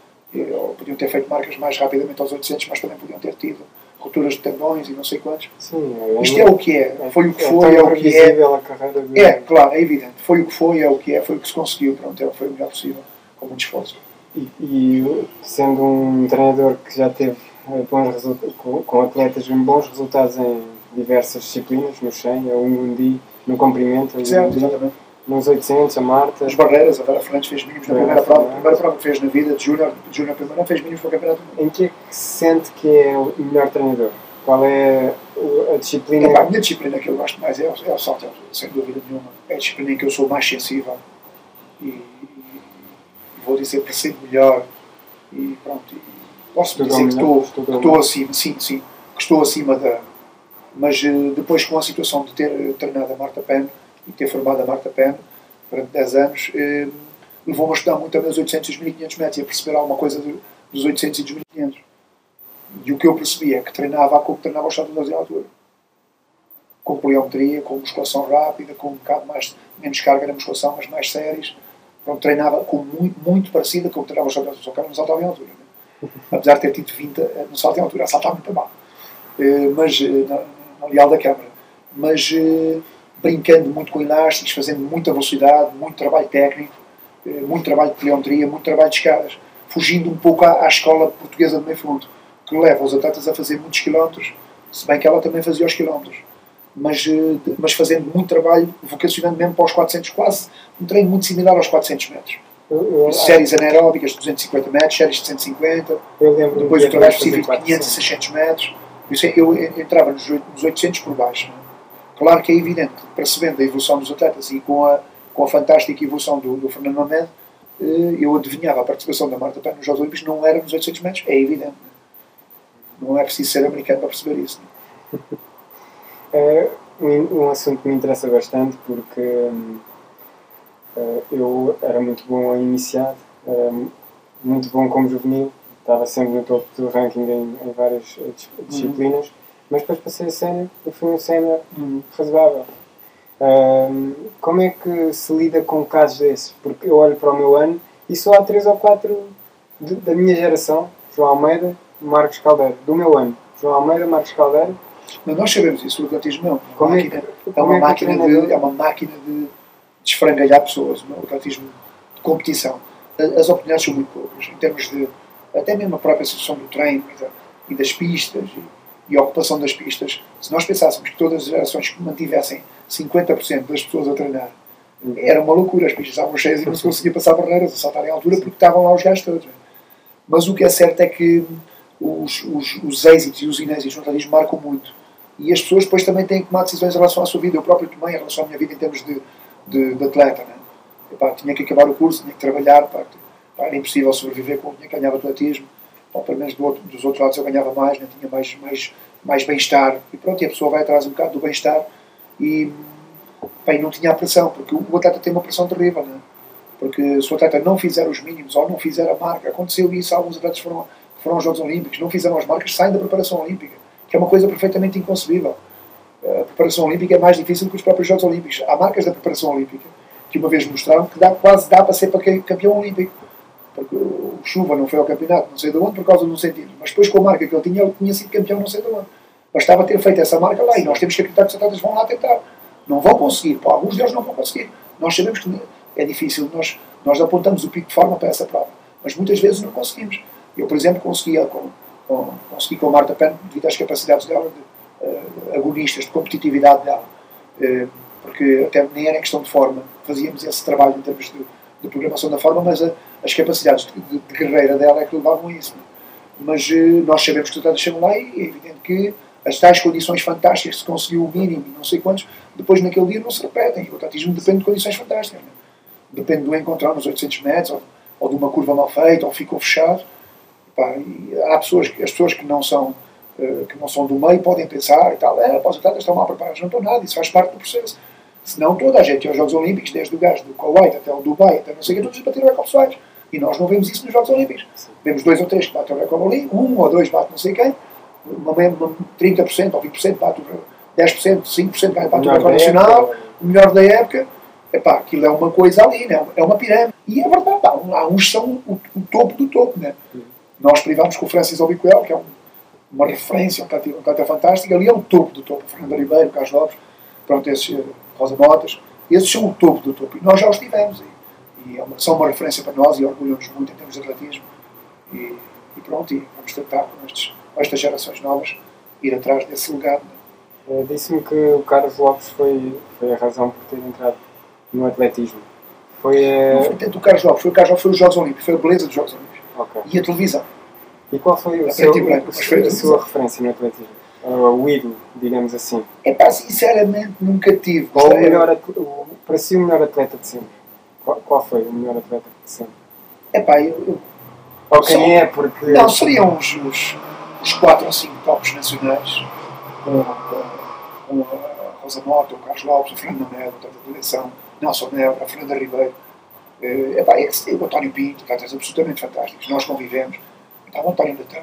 Ou podiam ter feito marcas mais rapidamente aos oitocentos, mas também podiam ter tido rupturas de tendões e não sei quantos. Sim, é, Isto é o que é. Foi o que é foi, é o que é. A carreira de... É, claro, é evidente. Foi o que foi, é o que é. Foi o que se conseguiu. Pronto, foi o melhor possível, com muito esforço. E, e sendo um treinador que já teve bons resultados, com, com atletas bons resultados em diversas disciplinas, no cem, a um D, no comprimento, certo, exatamente. Nos oitocentos, a Marta... As barreiras, a Vera Fernandes fez mínimos na primeira prova, a primeira prova que fez na vida, de Júnior, de Júnior primeiro, fez mínimos para o campeonato. Em que é que se sente que é o melhor treinador? Qual é a disciplina? É, a minha disciplina que eu gosto mais é, é o salto, sem dúvida nenhuma. É a disciplina em que eu sou mais sensível e, e vou dizer que percebo melhor e pronto. E posso dizer que estou, que estou acima, sim, sim, que estou acima da... Mas depois com a situação de ter treinado a Marta Penn e ter formado a Marta Penn durante dez anos, eh, levou-me a estudar muito também os oitocentos e os mil e quinhentos metros e a perceber alguma coisa de, dos oitocentos e dos mil e quinhentos. E o que eu percebi é que treinava como treinava os saltos de altura. Com pliometria, com musculação rápida, com um bocado mais, menos carga na musculação, mas mais séries. Pronto, treinava com muito, muito parecida com o que treinava os saltos de altura, só que era no salto em altura. Né? Apesar de ter tido vinte no salto em altura, a saltar muito mal. Eh, mas, na, na Leal da Câmara. Mas... Eh, brincando muito com elásticos, fazendo muita velocidade, muito trabalho técnico, muito trabalho de pliometria, muito trabalho de escadas, fugindo um pouco à, à escola portuguesa de meio fundo, que leva os atletas a fazer muitos quilómetros, se bem que ela também fazia os quilómetros, mas, mas fazendo muito trabalho, vocacionando mesmo para os quatrocentos, quase um treino muito similar aos quatrocentos metros. Eu, eu, séries anaeróbicas de duzentos e cinquenta metros, séries de cento e cinquenta, depois o trabalho específico de quinhentos e seiscentos metros, eu entrava nos oitocentos por baixo. Não é? Claro que é evidente, percebendo a evolução dos atletas e com a, com a fantástica evolução do, do Fernando Mamed, eu adivinhava a participação da Marta Penn nos Jogos Olímpicos, não era nos oitocentos metros, é evidente. Não é preciso ser americano para perceber isso. É um, um assunto que me interessa bastante, porque hum, eu era muito bom a iniciado, um, muito bom como juvenil, estava sempre no topo do ranking em, em várias disciplinas. Uhum. Mas depois passei a sénior e fui um sénior hum, razoável. Um, como é que se lida com casos desses? Porque eu olho para o meu ano e só há três ou quatro de, da minha geração, João Almeida, Marcos Caldeiro, do meu ano. João Almeida, Marcos Caldeiro. Mas nós sabemos isso, o atletismo não. Como máquina, é, que, é, uma é, máquina de, é uma máquina de esfrangalhar pessoas, o atletismo de competição. As oportunidades são muito poucas, em termos de até mesmo a própria situação do treino e, da, e das pistas e, e a ocupação das pistas, se nós pensássemos que todas as gerações que mantivessem cinquenta por cento das pessoas a treinar, era uma loucura, as pistas estavam cheias e não se conseguia passar barreiras, a saltar em altura, porque estavam lá os gajos todos. Mas o que é certo é que os, os, os êxitos e os inêxitos no atletismo marcam muito. E as pessoas depois também têm que tomar decisões em relação à sua vida. Eu próprio tomei em relação à minha vida em termos de, de, de atleta. Né? Epá, tinha que acabar o curso, tinha que trabalhar, pá, pá, era impossível sobreviver com o dinheiro que ganhava atletismo. Pá, pelo menos do outro, dos outros lados eu ganhava mais, né? Tinha mais, mais, mais bem-estar. E pronto, e a pessoa vai atrás um bocado do bem-estar e, pá, e não tinha a pressão, porque o atleta tem uma pressão terrível. Né? Porque se o atleta não fizer os mínimos ou não fizer a marca, aconteceu isso, alguns atletas foram, foram aos Jogos Olímpicos, não fizeram as marcas, saem da preparação olímpica, que é uma coisa perfeitamente inconcebível. A preparação olímpica é mais difícil que os próprios Jogos Olímpicos. Há marcas da preparação olímpica que uma vez mostraram que dá, quase dá para ser para campeão olímpico. Porque o Chuva não foi ao campeonato, não sei de onde, por causa de um sentido. Mas depois com a marca que ele tinha, ele tinha sido campeão não sei de onde. Bastava ter feito essa marca lá e nós temos que acreditar que os atletas vão lá tentar. Não vão conseguir, pô, alguns deles não vão conseguir. Nós sabemos que é difícil, nós, nós apontamos o pico de forma para essa prova, mas muitas vezes não conseguimos. Eu, por exemplo, conseguia com, com, consegui com a Marta Penn, devido às capacidades dela, de, uh, agonistas, de competitividade dela, uh, porque até nem era questão de forma, fazíamos esse trabalho em termos de, de programação da forma, mas a, as capacidades de, de, de guerreira dela é que levavam a isso. Né? Mas uh, nós sabemos que os atletas chegam lá e é evidente que as tais condições fantásticas, se conseguiu o mínimo, não sei quantos, depois naquele dia não se repetem. O atletismo depende de condições fantásticas. Né? Depende do encontrar nos oitocentos metros, ou, ou de uma curva mal feita, ou ficou fechado. Pá, e há pessoas, as pessoas que não, são, uh, que não são do meio podem pensar e tal, é, os atletas estão mal preparados. Não estão nada, isso faz parte do processo. Senão toda a gente aos Jogos Olímpicos, desde o gajo do Kuwait até o Dubai, até não sei o que, todos bateram recordes pessoais. E nós não vemos isso nos Jogos Olímpicos. Vemos dois ou três que batem o recorde ali, um ou dois bate não sei quem, uma, uma, trinta por cento ou vinte por cento bate o dez por cento, cinco por cento bate o recorde nacional, o melhor da época. Epá, aquilo é uma coisa ali, né? É uma pirâmide. E é verdade, há, há uns que são o, o topo do topo. Né? Nós privámos com o Francis Obiquel, que é um, uma referência, um atleta, um atleta fantástico. Ali é o topo do topo. O Fernando Ribeiro, o Carlos Lopes, pronto, esses, uh, Rosa Motas, esses são o topo do topo. E nós já os tivemos. E, e é uma, são uma referência para nós e orgulhamos muito em termos de atletismo. E, e pronto, e vamos tentar com, estes, com estas gerações novas ir atrás desse legado. Né? Uh, Disse-me que o Carlos Lopes foi, foi a razão por ter entrado no atletismo. Foi, uh... Não foi tanto o Carlos Lopes, foi o Carlos Lopes, foi os Jogos Olímpicos, foi a beleza dos Jogos Olímpicos. Okay. E a televisão. E qual foi o seu, branco, a, a sua referência no atletismo? Uh, o ídolo, digamos assim? É pá, sinceramente nunca tive. Ou o melhor, o, para si o melhor atleta de sempre? Qual, qual foi o melhor atleta de sempre? É pá, eu... eu ou quem só, é, porque... Não, seriam os, os, os quatro ou cinco tops nacionais. Com, com, com a Rosa Mota, o Carlos Lopes, o Fernando Melo, o atleta de eleição, Nelson Melo, a Fernanda Ribeiro. É pá, é, é o António Pinto, atletas absolutamente fantásticos. Nós convivemos. Então, o António ainda está.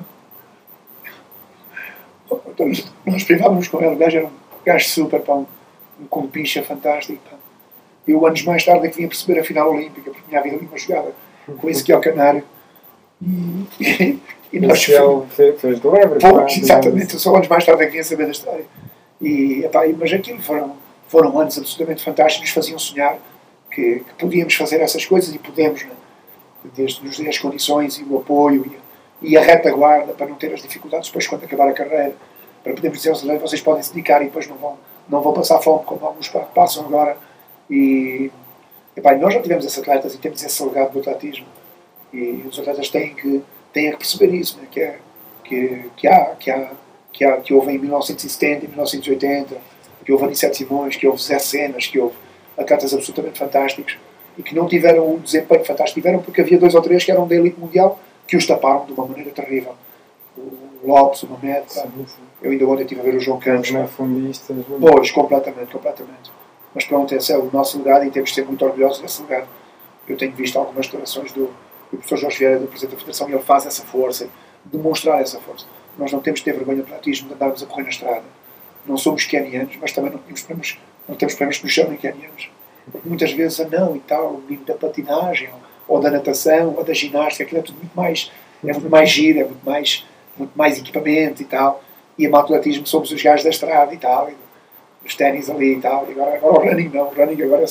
Então, nós privávamos com ele, o gajo era um gajo super, pá, um, um compincha fantástico. Pá. Eu, anos mais tarde, é que vim a perceber a final olímpica, porque tinha havido ali uma jogada com esse que é o Canário. E, e, e nós fez, fez do Ebre. Poucos, exatamente. Só anos mais tarde é que vim a saber da história. E, epá, mas aquilo foram, foram anos absolutamente fantásticos, nos faziam sonhar que, que podíamos fazer essas coisas e podemos, né? Desde nos dar as condições e o apoio e e a retaguarda para não ter as dificuldades depois quando acabar a carreira, para podermos dizer aos atletas, vocês podem se dedicar e depois não vão, não vão passar fome como alguns passam agora. E, epá, nós já tivemos esses atletas e temos esse legado do atletismo e os atletas têm que, têm que perceber isso, né? que, é, que, que, há, que, há, que, há, que houve em mil novecentos e setenta, em mil novecentos e oitenta, que houve Aniceto Simões, que houve Zé Cenas, que houve atletas absolutamente fantásticos e que não tiveram um desempenho fantástico, tiveram porque havia dois ou três que eram da elite mundial que os taparam de uma maneira terrível. O Lopes, o Mamed, eu ainda ontem estive a ver o João Campos. Não é fundista. Pois, completamente, completamente. Mas pronto, esse é o nosso legado e temos de ser muito orgulhosos desse legado. Eu tenho visto algumas declarações do, do professor Jorge Vieira, do Presidente da Federação, e ele faz essa força, demonstrar essa força. Nós não temos de ter vergonha do atletismo de andarmos a correr na estrada. Não somos quenianos, mas também não temos problemas, não temos problemas que nos chamem quenianos. Porque muitas vezes, a não e tal, o menino da patinagem, ou da natação, ou da ginástica, aquilo é tudo muito mais, é muito mais giro, é muito mais, muito mais equipamento e tal. E a atletismo somos os gajos da estrada e tal, e os ténis ali e tal. E agora, agora o running não, o running agora é só,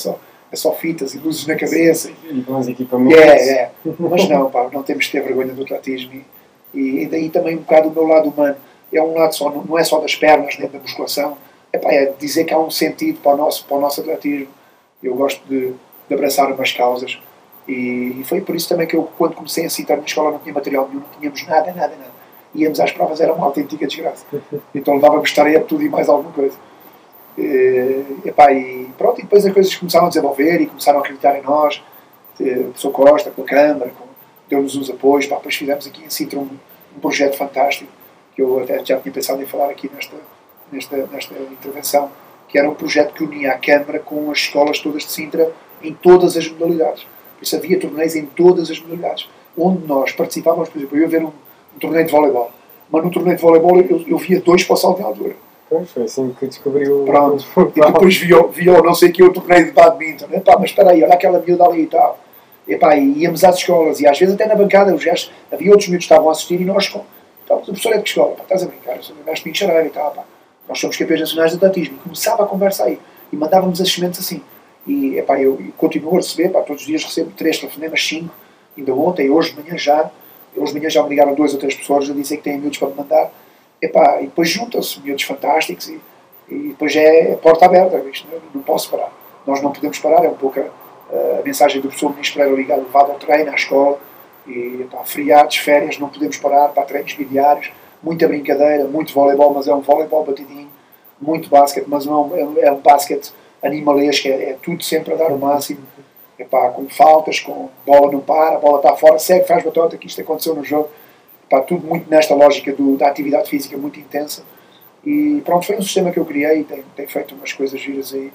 é só fitas e luzes na cabeça. E bons equipamentos. É, é. Mas não, pá, não temos que ter vergonha do atletismo. E, e daí também um bocado o meu lado humano. É um lado só, não é só das pernas, nem da musculação. É, pá, é dizer que há um sentido para o nosso, para o nosso atletismo. Eu gosto de, de abraçar umas causas. E, e foi por isso também que eu, quando comecei a citar na escola, não tinha material nenhum, não tínhamos nada, nada, nada. Íamos às provas, era uma autêntica desgraça. Então levávamos tarefa, tudo e mais alguma coisa. E, epá, e pronto, e depois as coisas começaram a desenvolver e começaram a acreditar em nós. O professor Costa, com a Câmara, com, deu-nos uns apoios. Pá, depois fizemos aqui em Sintra um, um projeto fantástico, que eu até já tinha pensado em falar aqui nesta, nesta, nesta intervenção, que era um projeto que unia a Câmara com as escolas todas de Sintra em todas as modalidades. Por isso havia torneios em todas as modalidades, onde nós participávamos. Por exemplo, eu ia ver um, um torneio de voleibol, mas no torneio de voleibol eu, eu via dois para o salto de altura. Pois, foi assim que descobriu. Pronto. E depois viu, viu não sei que o torneio de badminton. Epá, mas espera aí, olha aquela miúda ali e tal. Epá, e íamos às escolas, e às vezes até na bancada, os gajos, havia outros miúdos que estavam a assistir e nós, então, o professor é de que escola? Pá, estás a brincar, eu sou um gajo de Pinchareira e tal, pá. Nós somos campeões nacionais de atletismo. E começava a conversa aí. E mandávamos as sementes assim. E epá, eu, eu continuo a receber, pá, todos os dias recebo três telefonemas, cinco, ainda ontem, hoje de manhã já. Hoje de manhã já me ligaram duas ou três pessoas a dizer que têm miúdos para me mandar. Epá, e depois juntam-se miúdos fantásticos e, e depois é a porta aberta. Isto não, não posso parar. Nós não podemos parar. É um pouco a, a mensagem do professor Ministro Pereira ligado, levado ao treino, à escola. E epá, feriados, férias, não podemos parar. Para treinos bidiários, muita brincadeira, muito voleibol, mas é um voleibol batidinho. Muito basquete, mas não é um, é um basquete animalesco. É, é tudo sempre a dar o máximo. Epá, com faltas, com bola não para, a bola está fora, segue, faz batota, que isto aconteceu no jogo. Epá, tudo muito nesta lógica do, da atividade física muito intensa. E pronto, foi um sistema que eu criei e tem, tem feito umas coisas giras aí.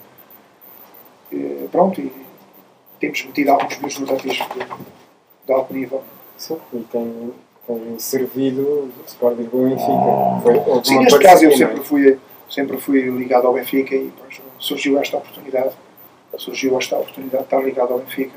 E, pronto, e temos metido alguns meus nos atletismo de, de alto nível. Sim, e tem, tem servido o Sport Lisboa e Benfica. Foi, Sim, neste caso eu sempre fui, sempre fui ligado ao Benfica e pronto, surgiu esta oportunidade. Surgiu esta oportunidade de estar ligado ao Benfica.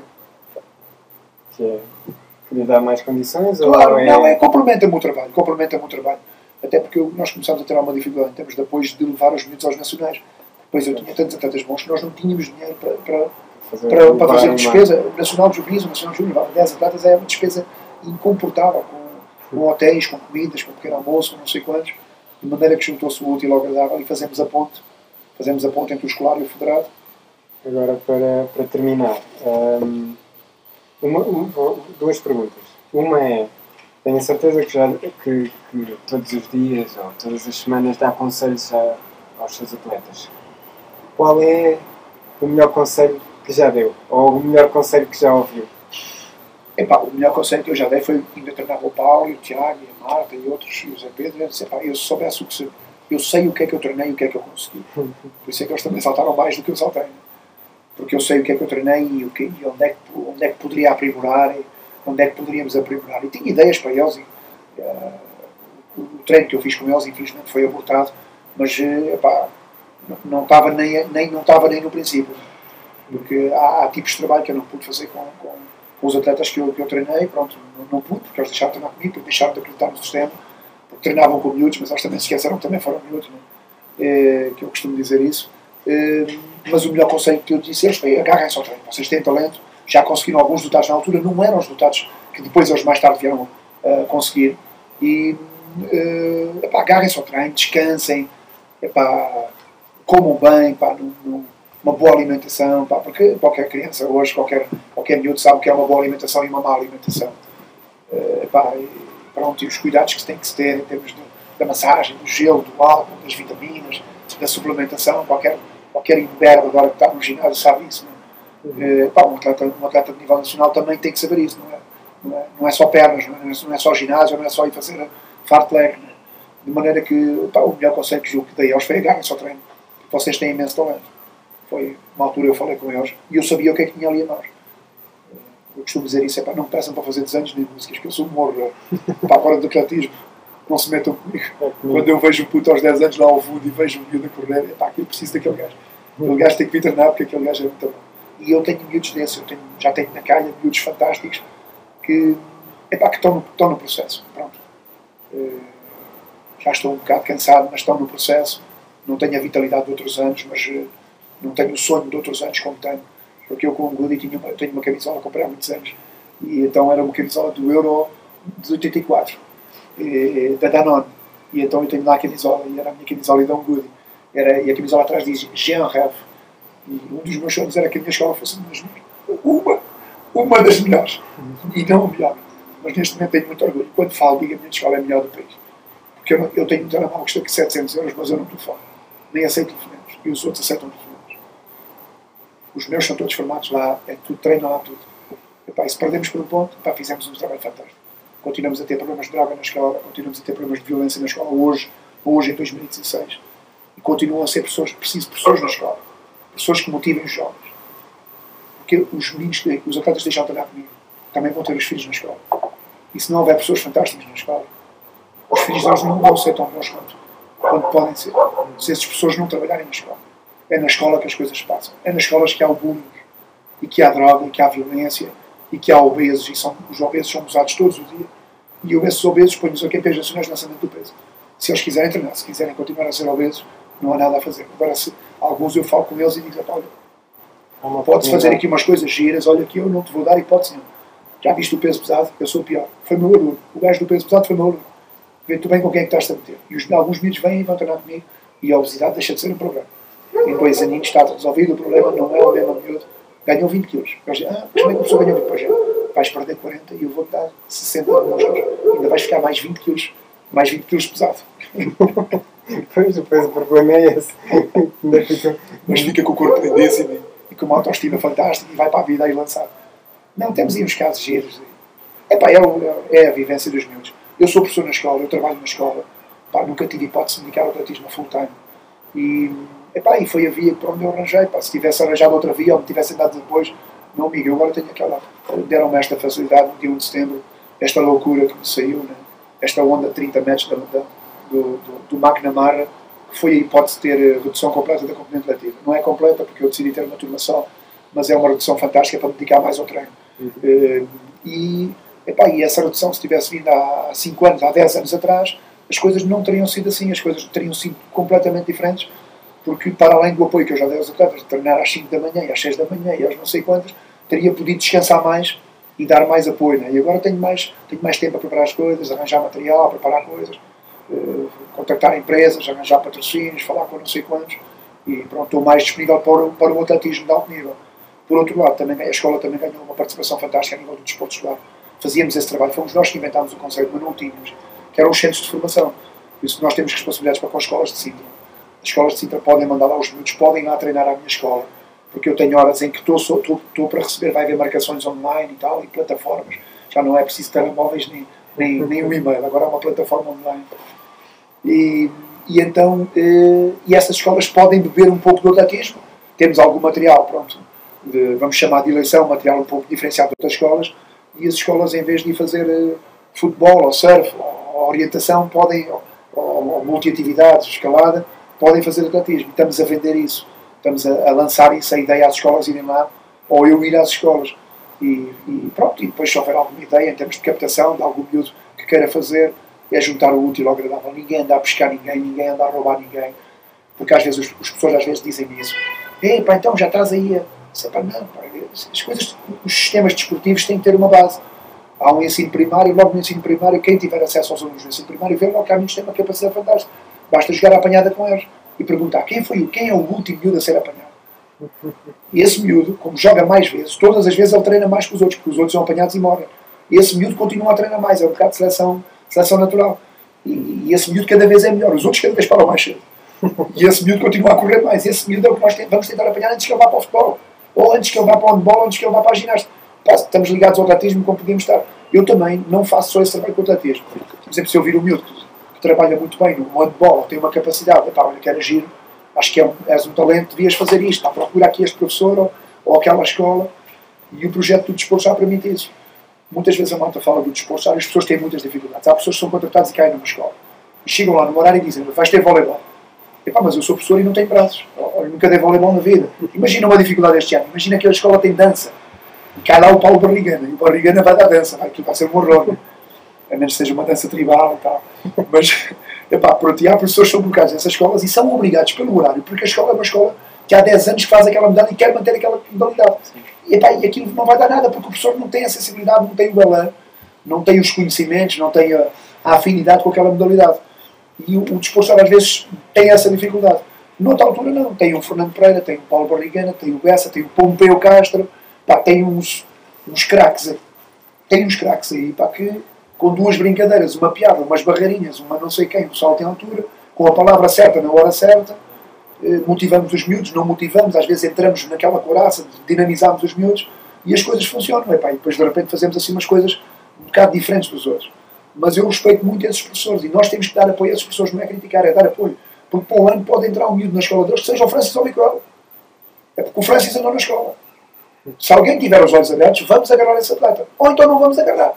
Que é, que lhe dá mais condições? Claro, ou é... não, é, complementa-me o trabalho, complementa-me o trabalho. Até porque eu, nós começámos a ter uma dificuldade em termos de apoio de levar os miúdos aos nacionais. Depois eu tinha tantos atletas bons que nós não tínhamos dinheiro para, para, fazer, para, para fazer despesa. O Nacional de Juvenis, o Nacional de Juvenis, dez atletas é uma despesa incomportável, com, com hotéis, com comidas, com pequeno almoço, com não sei quantos, de maneira que juntou-se o útil ao agradável e fazemos a ponte, fazemos a ponte entre o escolar e o federado. Agora, para, para terminar, um, uma, uma, duas perguntas. Uma é, tenho a certeza que, já, que, que todos os dias ou todas as semanas dá conselhos a, aos seus atletas. Qual é o melhor conselho que já deu? Ou o melhor conselho que já ouviu? Epá, o melhor conselho que eu já dei foi ainda treinava o Paulo, e o Tiago, e a Marta, e outros, e o Zé Pedro. Eu disse, epá, eu soubesse o que sei. Eu sei o que é que eu treinei e o que é que eu consegui. Por isso é que eles também saltaram mais do que eu saltei. Porque eu sei o que é que eu treinei e, o que, e onde, é que, onde é que poderia aprimorar, e onde é que poderíamos aprimorar. E tinha ideias para eles. E, uh, o treino que eu fiz com eles, infelizmente, foi abortado, mas uh, epá, não estava nem, nem, não estava nem no princípio. Porque há, há tipos de trabalho que eu não pude fazer com, com, com os atletas que eu, que eu treinei. Pronto, não, não pude, porque eles deixaram de treinar comigo, porque deixaram de acreditar no sistema, porque treinavam com miúdos, mas eles também se esqueceram que também foram miúdos, né? É, que eu costumo dizer isso. Uh, mas o melhor conselho que eu disse é: foi, agarrem-se ao treino, vocês têm talento, já conseguiram alguns resultados na altura, não eram os resultados que depois eles mais tarde vieram uh, conseguir, e uh, epá, agarrem-se ao treino, descansem, epá, comam bem, epá, num, num, uma boa alimentação, epá, porque qualquer criança hoje, qualquer, qualquer miúdo sabe o que é uma boa alimentação e uma má alimentação. Uh, epá, e, pronto, e os cuidados que se tem que se ter em termos de, da massagem, do gelo, do álcool, das vitaminas, da suplementação. Qualquer, qualquer imberbe agora que está no ginásio sabe isso. Não é? Uhum. Pá, um, atleta, um atleta de nível nacional também tem que saber isso. Não é, não é, não é só pernas, não é, não é só ginásio, não é só ir fazer fartlek. É? De maneira que pá, o melhor conselho que eu dei aos foi agarrem-se ao treino. Vocês têm imenso talento. Foi uma altura eu falei com eles e eu sabia o que é que tinha ali a nós. Eu costumo dizer isso: é, pá, não me peçam para fazer desenhos nem músicas, que eu sou morro. Para agora do atletismo, não se metam comigo. É, quando eu vejo um puto aos dez anos lá ao fundo e vejo um miúdo a correr, é pá, eu preciso daquele gajo. Aquele gajo tem que vir treinar porque aquele gajo é muito bom. E eu tenho miúdos desses, eu tenho, já tenho na calha miúdos fantásticos que, é pá, que estão, no, estão no processo. Pronto. Uh, já estou um bocado cansado, mas estão no processo. Não tenho a vitalidade de outros anos, mas uh, não tenho o sonho de outros anos como tenho. porque eu com o Goody tinha uma, tenho uma camisola, comprei há muitos anos, e então era uma camisola do Euro de oitenta e quatro, e, da Danone, e então eu tenho lá a camisola, e era a minha camisola e Dom Goody, era, e a camisola atrás diz Jean Rêve, e um dos meus sonhos era que a minha escola fosse uma das melhores, uma, uma das melhores, e não a melhor, mas neste momento tenho muito orgulho, quando falo digo a minha escola é a melhor do país, porque eu, não, eu tenho um telemóvel que custa aqui setecentos euros, mas eu não telefono, nem aceito telefonemas, e os outros aceitam telefonemas. Os meus são todos formados lá, é tudo, treina lá tudo. Epá, e se perdemos por um ponto, epá, fizemos um trabalho fantástico. Continuamos a ter problemas de droga na escola, continuamos a ter problemas de violência na escola hoje, hoje em dois mil e dezasseis. E continuam a ser pessoas, preciso pessoas na escola. Pessoas que motivem os jovens. Porque os meninos, os atletas deixam de andar comigo, também vão ter os filhos na escola. E se não houver pessoas fantásticas na escola, os filhos deles não vão ser tão bons quanto, quanto podem ser. Se essas pessoas não trabalharem na escola. É na escola que as coisas passam. É nas escolas que há o bullying, e que há droga, e que há violência, e que há obesos, e são, os obesos são usados todos os dias. E eu, esses obesos, ponho-os a campeões nacionais de lançamento do peso. Se eles quiserem treinar, se quiserem continuar a ser obesos, não há nada a fazer. Agora, se alguns eu falo com eles e digo, olha, podes fazer aqui umas coisas giras, olha que eu não te vou dar hipótese nenhuma. Já viste o peso pesado? Eu sou o pior. Foi meu aluno. O gajo do peso pesado foi meu aluno. Vê tu bem com quem é que estás a meter. E os, alguns miúdos vêm e vão treinar comigo, e a obesidade deixa de ser um problema. Em dois aninhos está resolvido, o problema não é o mesmo miúdo. Ganhou vinte quilos. Eu digo, ah, mas como é que a pessoa ganhou vinte quilos? Pois é, vais perder quarenta e eu vou-te dar sessenta quilos. Ainda vais ficar mais vinte quilos. Mais vinte quilos pesado. Pois, depois o problema é esse. Mas fica com o corpo lindíssimo e com uma autoestima fantástica e vai para a vida aí lançado. Não, temos aí uns casos giros. Epá, é, é a vivência dos miúdos. Eu sou professor na escola, eu trabalho na escola. Pá, nunca tive hipótese de dedicar ao atletismo full time. E, epá, e foi a via para onde eu arranjei. Pá, se tivesse arranjado outra via ou me tivesse andado depois, meu amigo, eu agora tenho aquela. Deram-me esta facilidade no dia um de setembro, esta loucura que me saiu, né? Esta onda de trinta metros da, da, do, do, do McNamara, que foi a hipótese de ter redução completa da componente letiva. Não é completa, porque eu decidi ter uma turma só, mas é uma redução fantástica para me dedicar mais ao treino. Uhum. Uh, e, epá, e essa redução, se tivesse vindo há cinco anos, há dez anos atrás, as coisas não teriam sido assim, as coisas teriam sido completamente diferentes, porque para além do apoio que eu já dei aos atletas, de treinar às cinco da manhã e às seis da manhã e às não sei quantas, teria podido descansar mais e dar mais apoio, né? E agora tenho mais, tenho mais tempo a preparar as coisas, arranjar material, preparar coisas, uh, contactar empresas, arranjar patrocínios, falar com não sei quantos, e pronto, estou mais disponível para o, para o atletismo de alto nível. Por outro lado, também, a escola também ganhou uma participação fantástica a nível do desporto escolar. Fazíamos esse trabalho, fomos nós que inventámos o conceito, mas não o tínhamos, que eram os centros de formação. Por isso nós temos responsabilidades para com as escolas de Sintra. As escolas de Sintra podem mandar lá os miúdos, podem lá treinar à minha escola, porque eu tenho horas em que estou, estou, estou para receber, vai haver marcações online e tal, e plataformas. Já não é preciso telemóveis nem, nem, nem um e-mail, agora há uma plataforma online. E, e então, eh, e essas escolas podem beber um pouco do atletismo. Temos algum material, pronto, de, vamos chamar de eleição, material um pouco diferenciado de outras escolas, e as escolas, em vez de fazer eh, futebol ou surf ou orientação, podem, ou, ou, ou multiatividades, escalada, podem fazer atletismo. Estamos a vender isso. Estamos a, a lançar isso, a ideia às escolas irem lá, ou eu ir às escolas. E, e pronto, e depois se houver alguma ideia em termos de captação, de algum miúdo que queira fazer, é juntar o útil ao agradável. Ninguém anda a pescar ninguém, ninguém anda a roubar ninguém. Porque às vezes os, as pessoas às vezes dizem-me isso. Ei, pá, então já estás aí a... Pá, não, pá, as coisas, os sistemas desportivos têm que ter uma base. Há um ensino primário, logo no ensino primário, quem tiver acesso aos alunos do ensino primário, vê logo que há muitos que têm uma capacidade fantástica. Basta jogar a apanhada com eles e perguntar quem foi o quem é o último miúdo a ser apanhado. E esse miúdo, como joga mais vezes, todas as vezes ele treina mais que os outros, porque os outros são apanhados e morrem. E esse miúdo continua a treinar mais, é um bocado de seleção, seleção natural. E, e esse miúdo cada vez é melhor, os outros cada vez param mais cedo. E esse miúdo continua a correr mais. E esse miúdo é o que nós vamos tentar apanhar antes que ele vá para o futebol. Ou antes que ele vá para o handball, antes que ele vá para a ginástica. Pá, estamos ligados ao atletismo como podemos estar. Eu também não faço só esse trabalho com o atletismo. Por exemplo, se eu vir um miúdo que trabalha muito bem no handball, tem uma capacidade, epá, olha, que era giro, acho que é um, és um talento, devias fazer isto, pá, procura aqui este professor ou, ou aquela escola, e o projeto do desporto já permite isso. Muitas vezes a malta fala do desporto, sabe, as pessoas têm muitas dificuldades. Há pessoas que são contratadas e caem numa escola, e chegam lá no horário e dizem, vais ter voleibol. Epá, mas eu sou professor e não tenho braços, eu nunca dei voleibol na vida. Imagina uma dificuldade este ano, imagina que a escola tem dança, e cai lá o Paulo Barrigana, e o Barrigana vai dar dança, vai, aquilo vai ser um horror, né? A menos que seja uma dança tribal e tal. Mas, epá, pronto, e há professores que são colocados nessas escolas e são obrigados pelo horário, porque a escola é uma escola que há dez anos que faz aquela modalidade e quer manter aquela modalidade. E, epá, e aquilo não vai dar nada, porque o professor não tem a sensibilidade, não tem o galã, não tem os conhecimentos, não tem a, a afinidade com aquela modalidade. E o, o desporto às vezes tem essa dificuldade. Noutra altura não, tem o Fernando Pereira, tem o Paulo Barrigana, tem o Bessa, tem o Pompeu Castro, pá, tem uns, uns craques, tem uns craques aí, pá, que com duas brincadeiras, uma piada, umas barreirinhas, uma não sei quem, um salto em altura, com a palavra certa na hora certa, eh, motivamos os miúdos, não motivamos, às vezes entramos naquela coraça, dinamizamos os miúdos e as coisas funcionam, epá, e depois de repente fazemos assim umas coisas um bocado diferentes dos outros. Mas eu respeito muito esses professores e nós temos que dar apoio a esses professores, não é criticar, é dar apoio. Porque para o ano pode entrar um miúdo na escola deles que seja o Francis ou o Miguel. É porque o Francis andou na escola. Se alguém tiver os olhos abertos, vamos agarrar esse atleta. Ou então não vamos agarrar.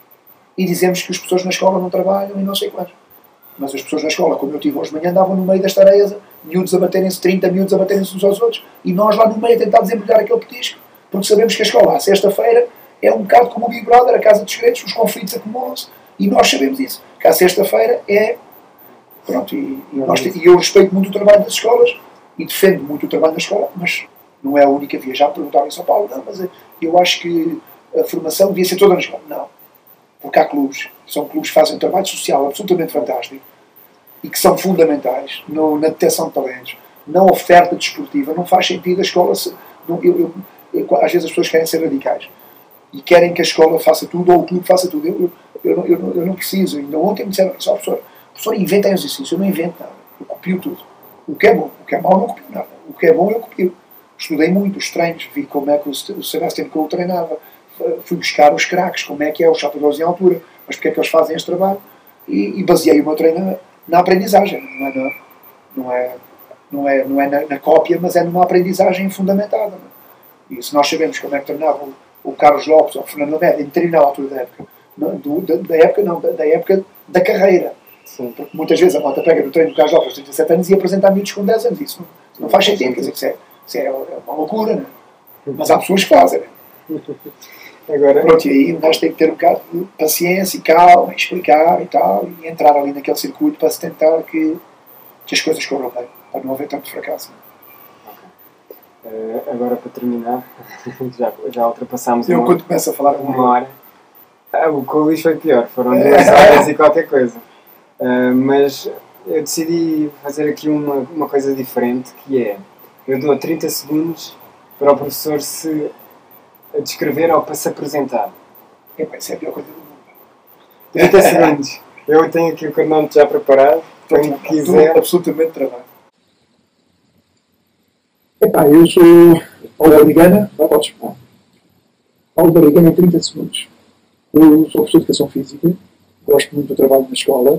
E dizemos que as pessoas na escola não trabalham e não sei quantos. Mas as pessoas na escola, como eu tive hoje de manhã, andavam no meio das tareias, miúdos a baterem-se, trinta miúdos a baterem-se uns aos outros, e nós lá no meio a tentar desembrulhar aquele petisco, porque sabemos que a escola, à sexta-feira, é um bocado como o Big Brother, a casa dos segredos, os conflitos acumulam-se, e nós sabemos isso. Que à sexta-feira é... Pronto, e, e, nós, e eu respeito muito o trabalho das escolas, e defendo muito o trabalho da escola, mas não é a única via. Já me perguntaram em São Paulo, não, mas eu acho que a formação devia ser toda na escola. Não. Porque há clubes, são clubes que fazem um trabalho social absolutamente fantástico e que são fundamentais no, na detecção de talentos, na oferta desportiva. Não faz sentido a escola... Se, não, eu, eu, eu, às vezes as pessoas querem ser radicais e querem que a escola faça tudo ou o clube faça tudo. Eu, eu, eu, eu, eu não preciso. Ainda ontem me disseram isso, professor, professor, inventa exercício. Eu não invento nada. Eu copio tudo. O que é bom, o que é mau, não copio nada. O que é bom, eu copio. Estudei muito os treinos, vi como é que o, o Sebastian Coe treinava, fui buscar os craques, como é que é o chapéus em altura, mas porque é que eles fazem este trabalho, e, e baseei o meu treino na, na aprendizagem, não é, na, não é, não é, não é na, na cópia, mas é numa aprendizagem fundamentada. Não é? E se nós sabemos como é que treinava o, o Carlos Lopes ou o Fernando Lamé, em treinar à altura da época, não, do, da, da época não, da, da época da carreira. Sim. Porque muitas vezes a malta pega no treino do Carlos Lopes aos trinta e sete anos e apresenta a miúdos com dez anos. Isso não, isso não faz sentido, quer dizer, isso é, isso é uma loucura, não é? Mas há pessoas que fazem. Não é? Agora, pronto, e aí nós temos que ter um bocado de paciência e calma, e explicar e tal, e entrar ali naquele circuito para se tentar que, que as coisas corram bem, para não haver tanto fracasso. Okay. Uh, agora para terminar, já, já ultrapassámos Eu uma, quando começo a falar uma hora. Ah, o com o Luís foi pior, foram duas horas e qualquer coisa. Uh, mas eu decidi fazer aqui uma, uma coisa diferente, que é, eu dou trinta segundos para o professor se descrever ou para se apresentar. Epá, isso é a pior coisa do mundo. trinta segundos. Eu tenho aqui o cronómetro já preparado. Quem quiser. Absolutamente trabalho. Epá, eu sou Paulo Barrigana. Não podes falar. Paulo Barrigana, trinta segundos. Eu sou professor de Educação Física. Gosto muito do trabalho na escola.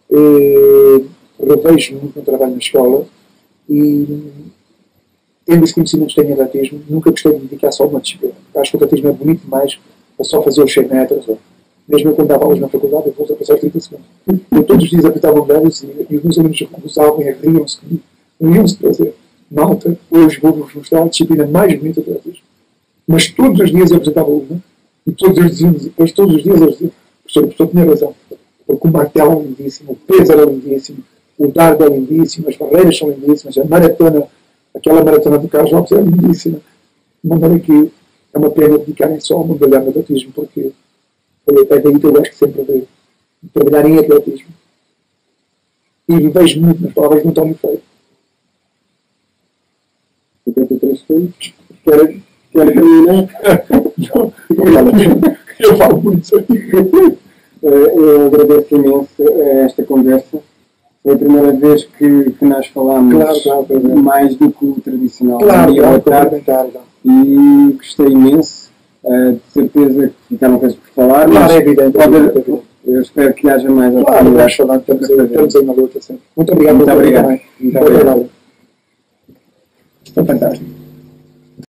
Revejo muito no trabalho na escola. E... tendo os conhecimentos que tenho em atletismo, nunca gostei de me dedicar só a uma disciplina. Acho que o atletismo é bonito demais para só fazer os cem metros. Ou, mesmo eu quando dava aulas na faculdade, eu vou ultrapassar os trinta segundos. Eu todos os dias apertava medalhas e, e os meus alunos gozavam e riam-se comigo. Riam-se de prazer. Malta, hoje vou-vos mostrar a disciplina mais bonita do atletismo. Mas todos os dias eu apresentava uma e todos os dias, depois todos os dias eu dizia, professor, o professor tinha razão. Porque o martelo é lindíssimo, o peso era lindíssimo, o dardo é lindíssimo, as barreiras são lindíssimas, a maratona, aquela maratona do Carlos Lopes é lindíssima. De maneira que é uma pena dedicarem só a modalidade de atletismo, porque é daí que eu gosto sempre de, de trabalhar em atletismo. E vejo muito nas palavras do António Feio. setenta e três segundos. Quero terminar? Eu falo muito sobre isso. Eu agradeço imenso esta conversa. É a primeira vez que, que nós falamos claro, claro, mais do que o tradicional. Claro, claro, claro, e gostei imenso. Uh, de certeza que ficaram coisas por falar. Claro, é evidente. Pode, eu, eu espero que haja mais oportunidades. Claro, nós falamos, estamos, estamos aí na luta sempre. Muito obrigado. Muito obrigado. Muito obrigado. Muito obrigado. Está fantástico.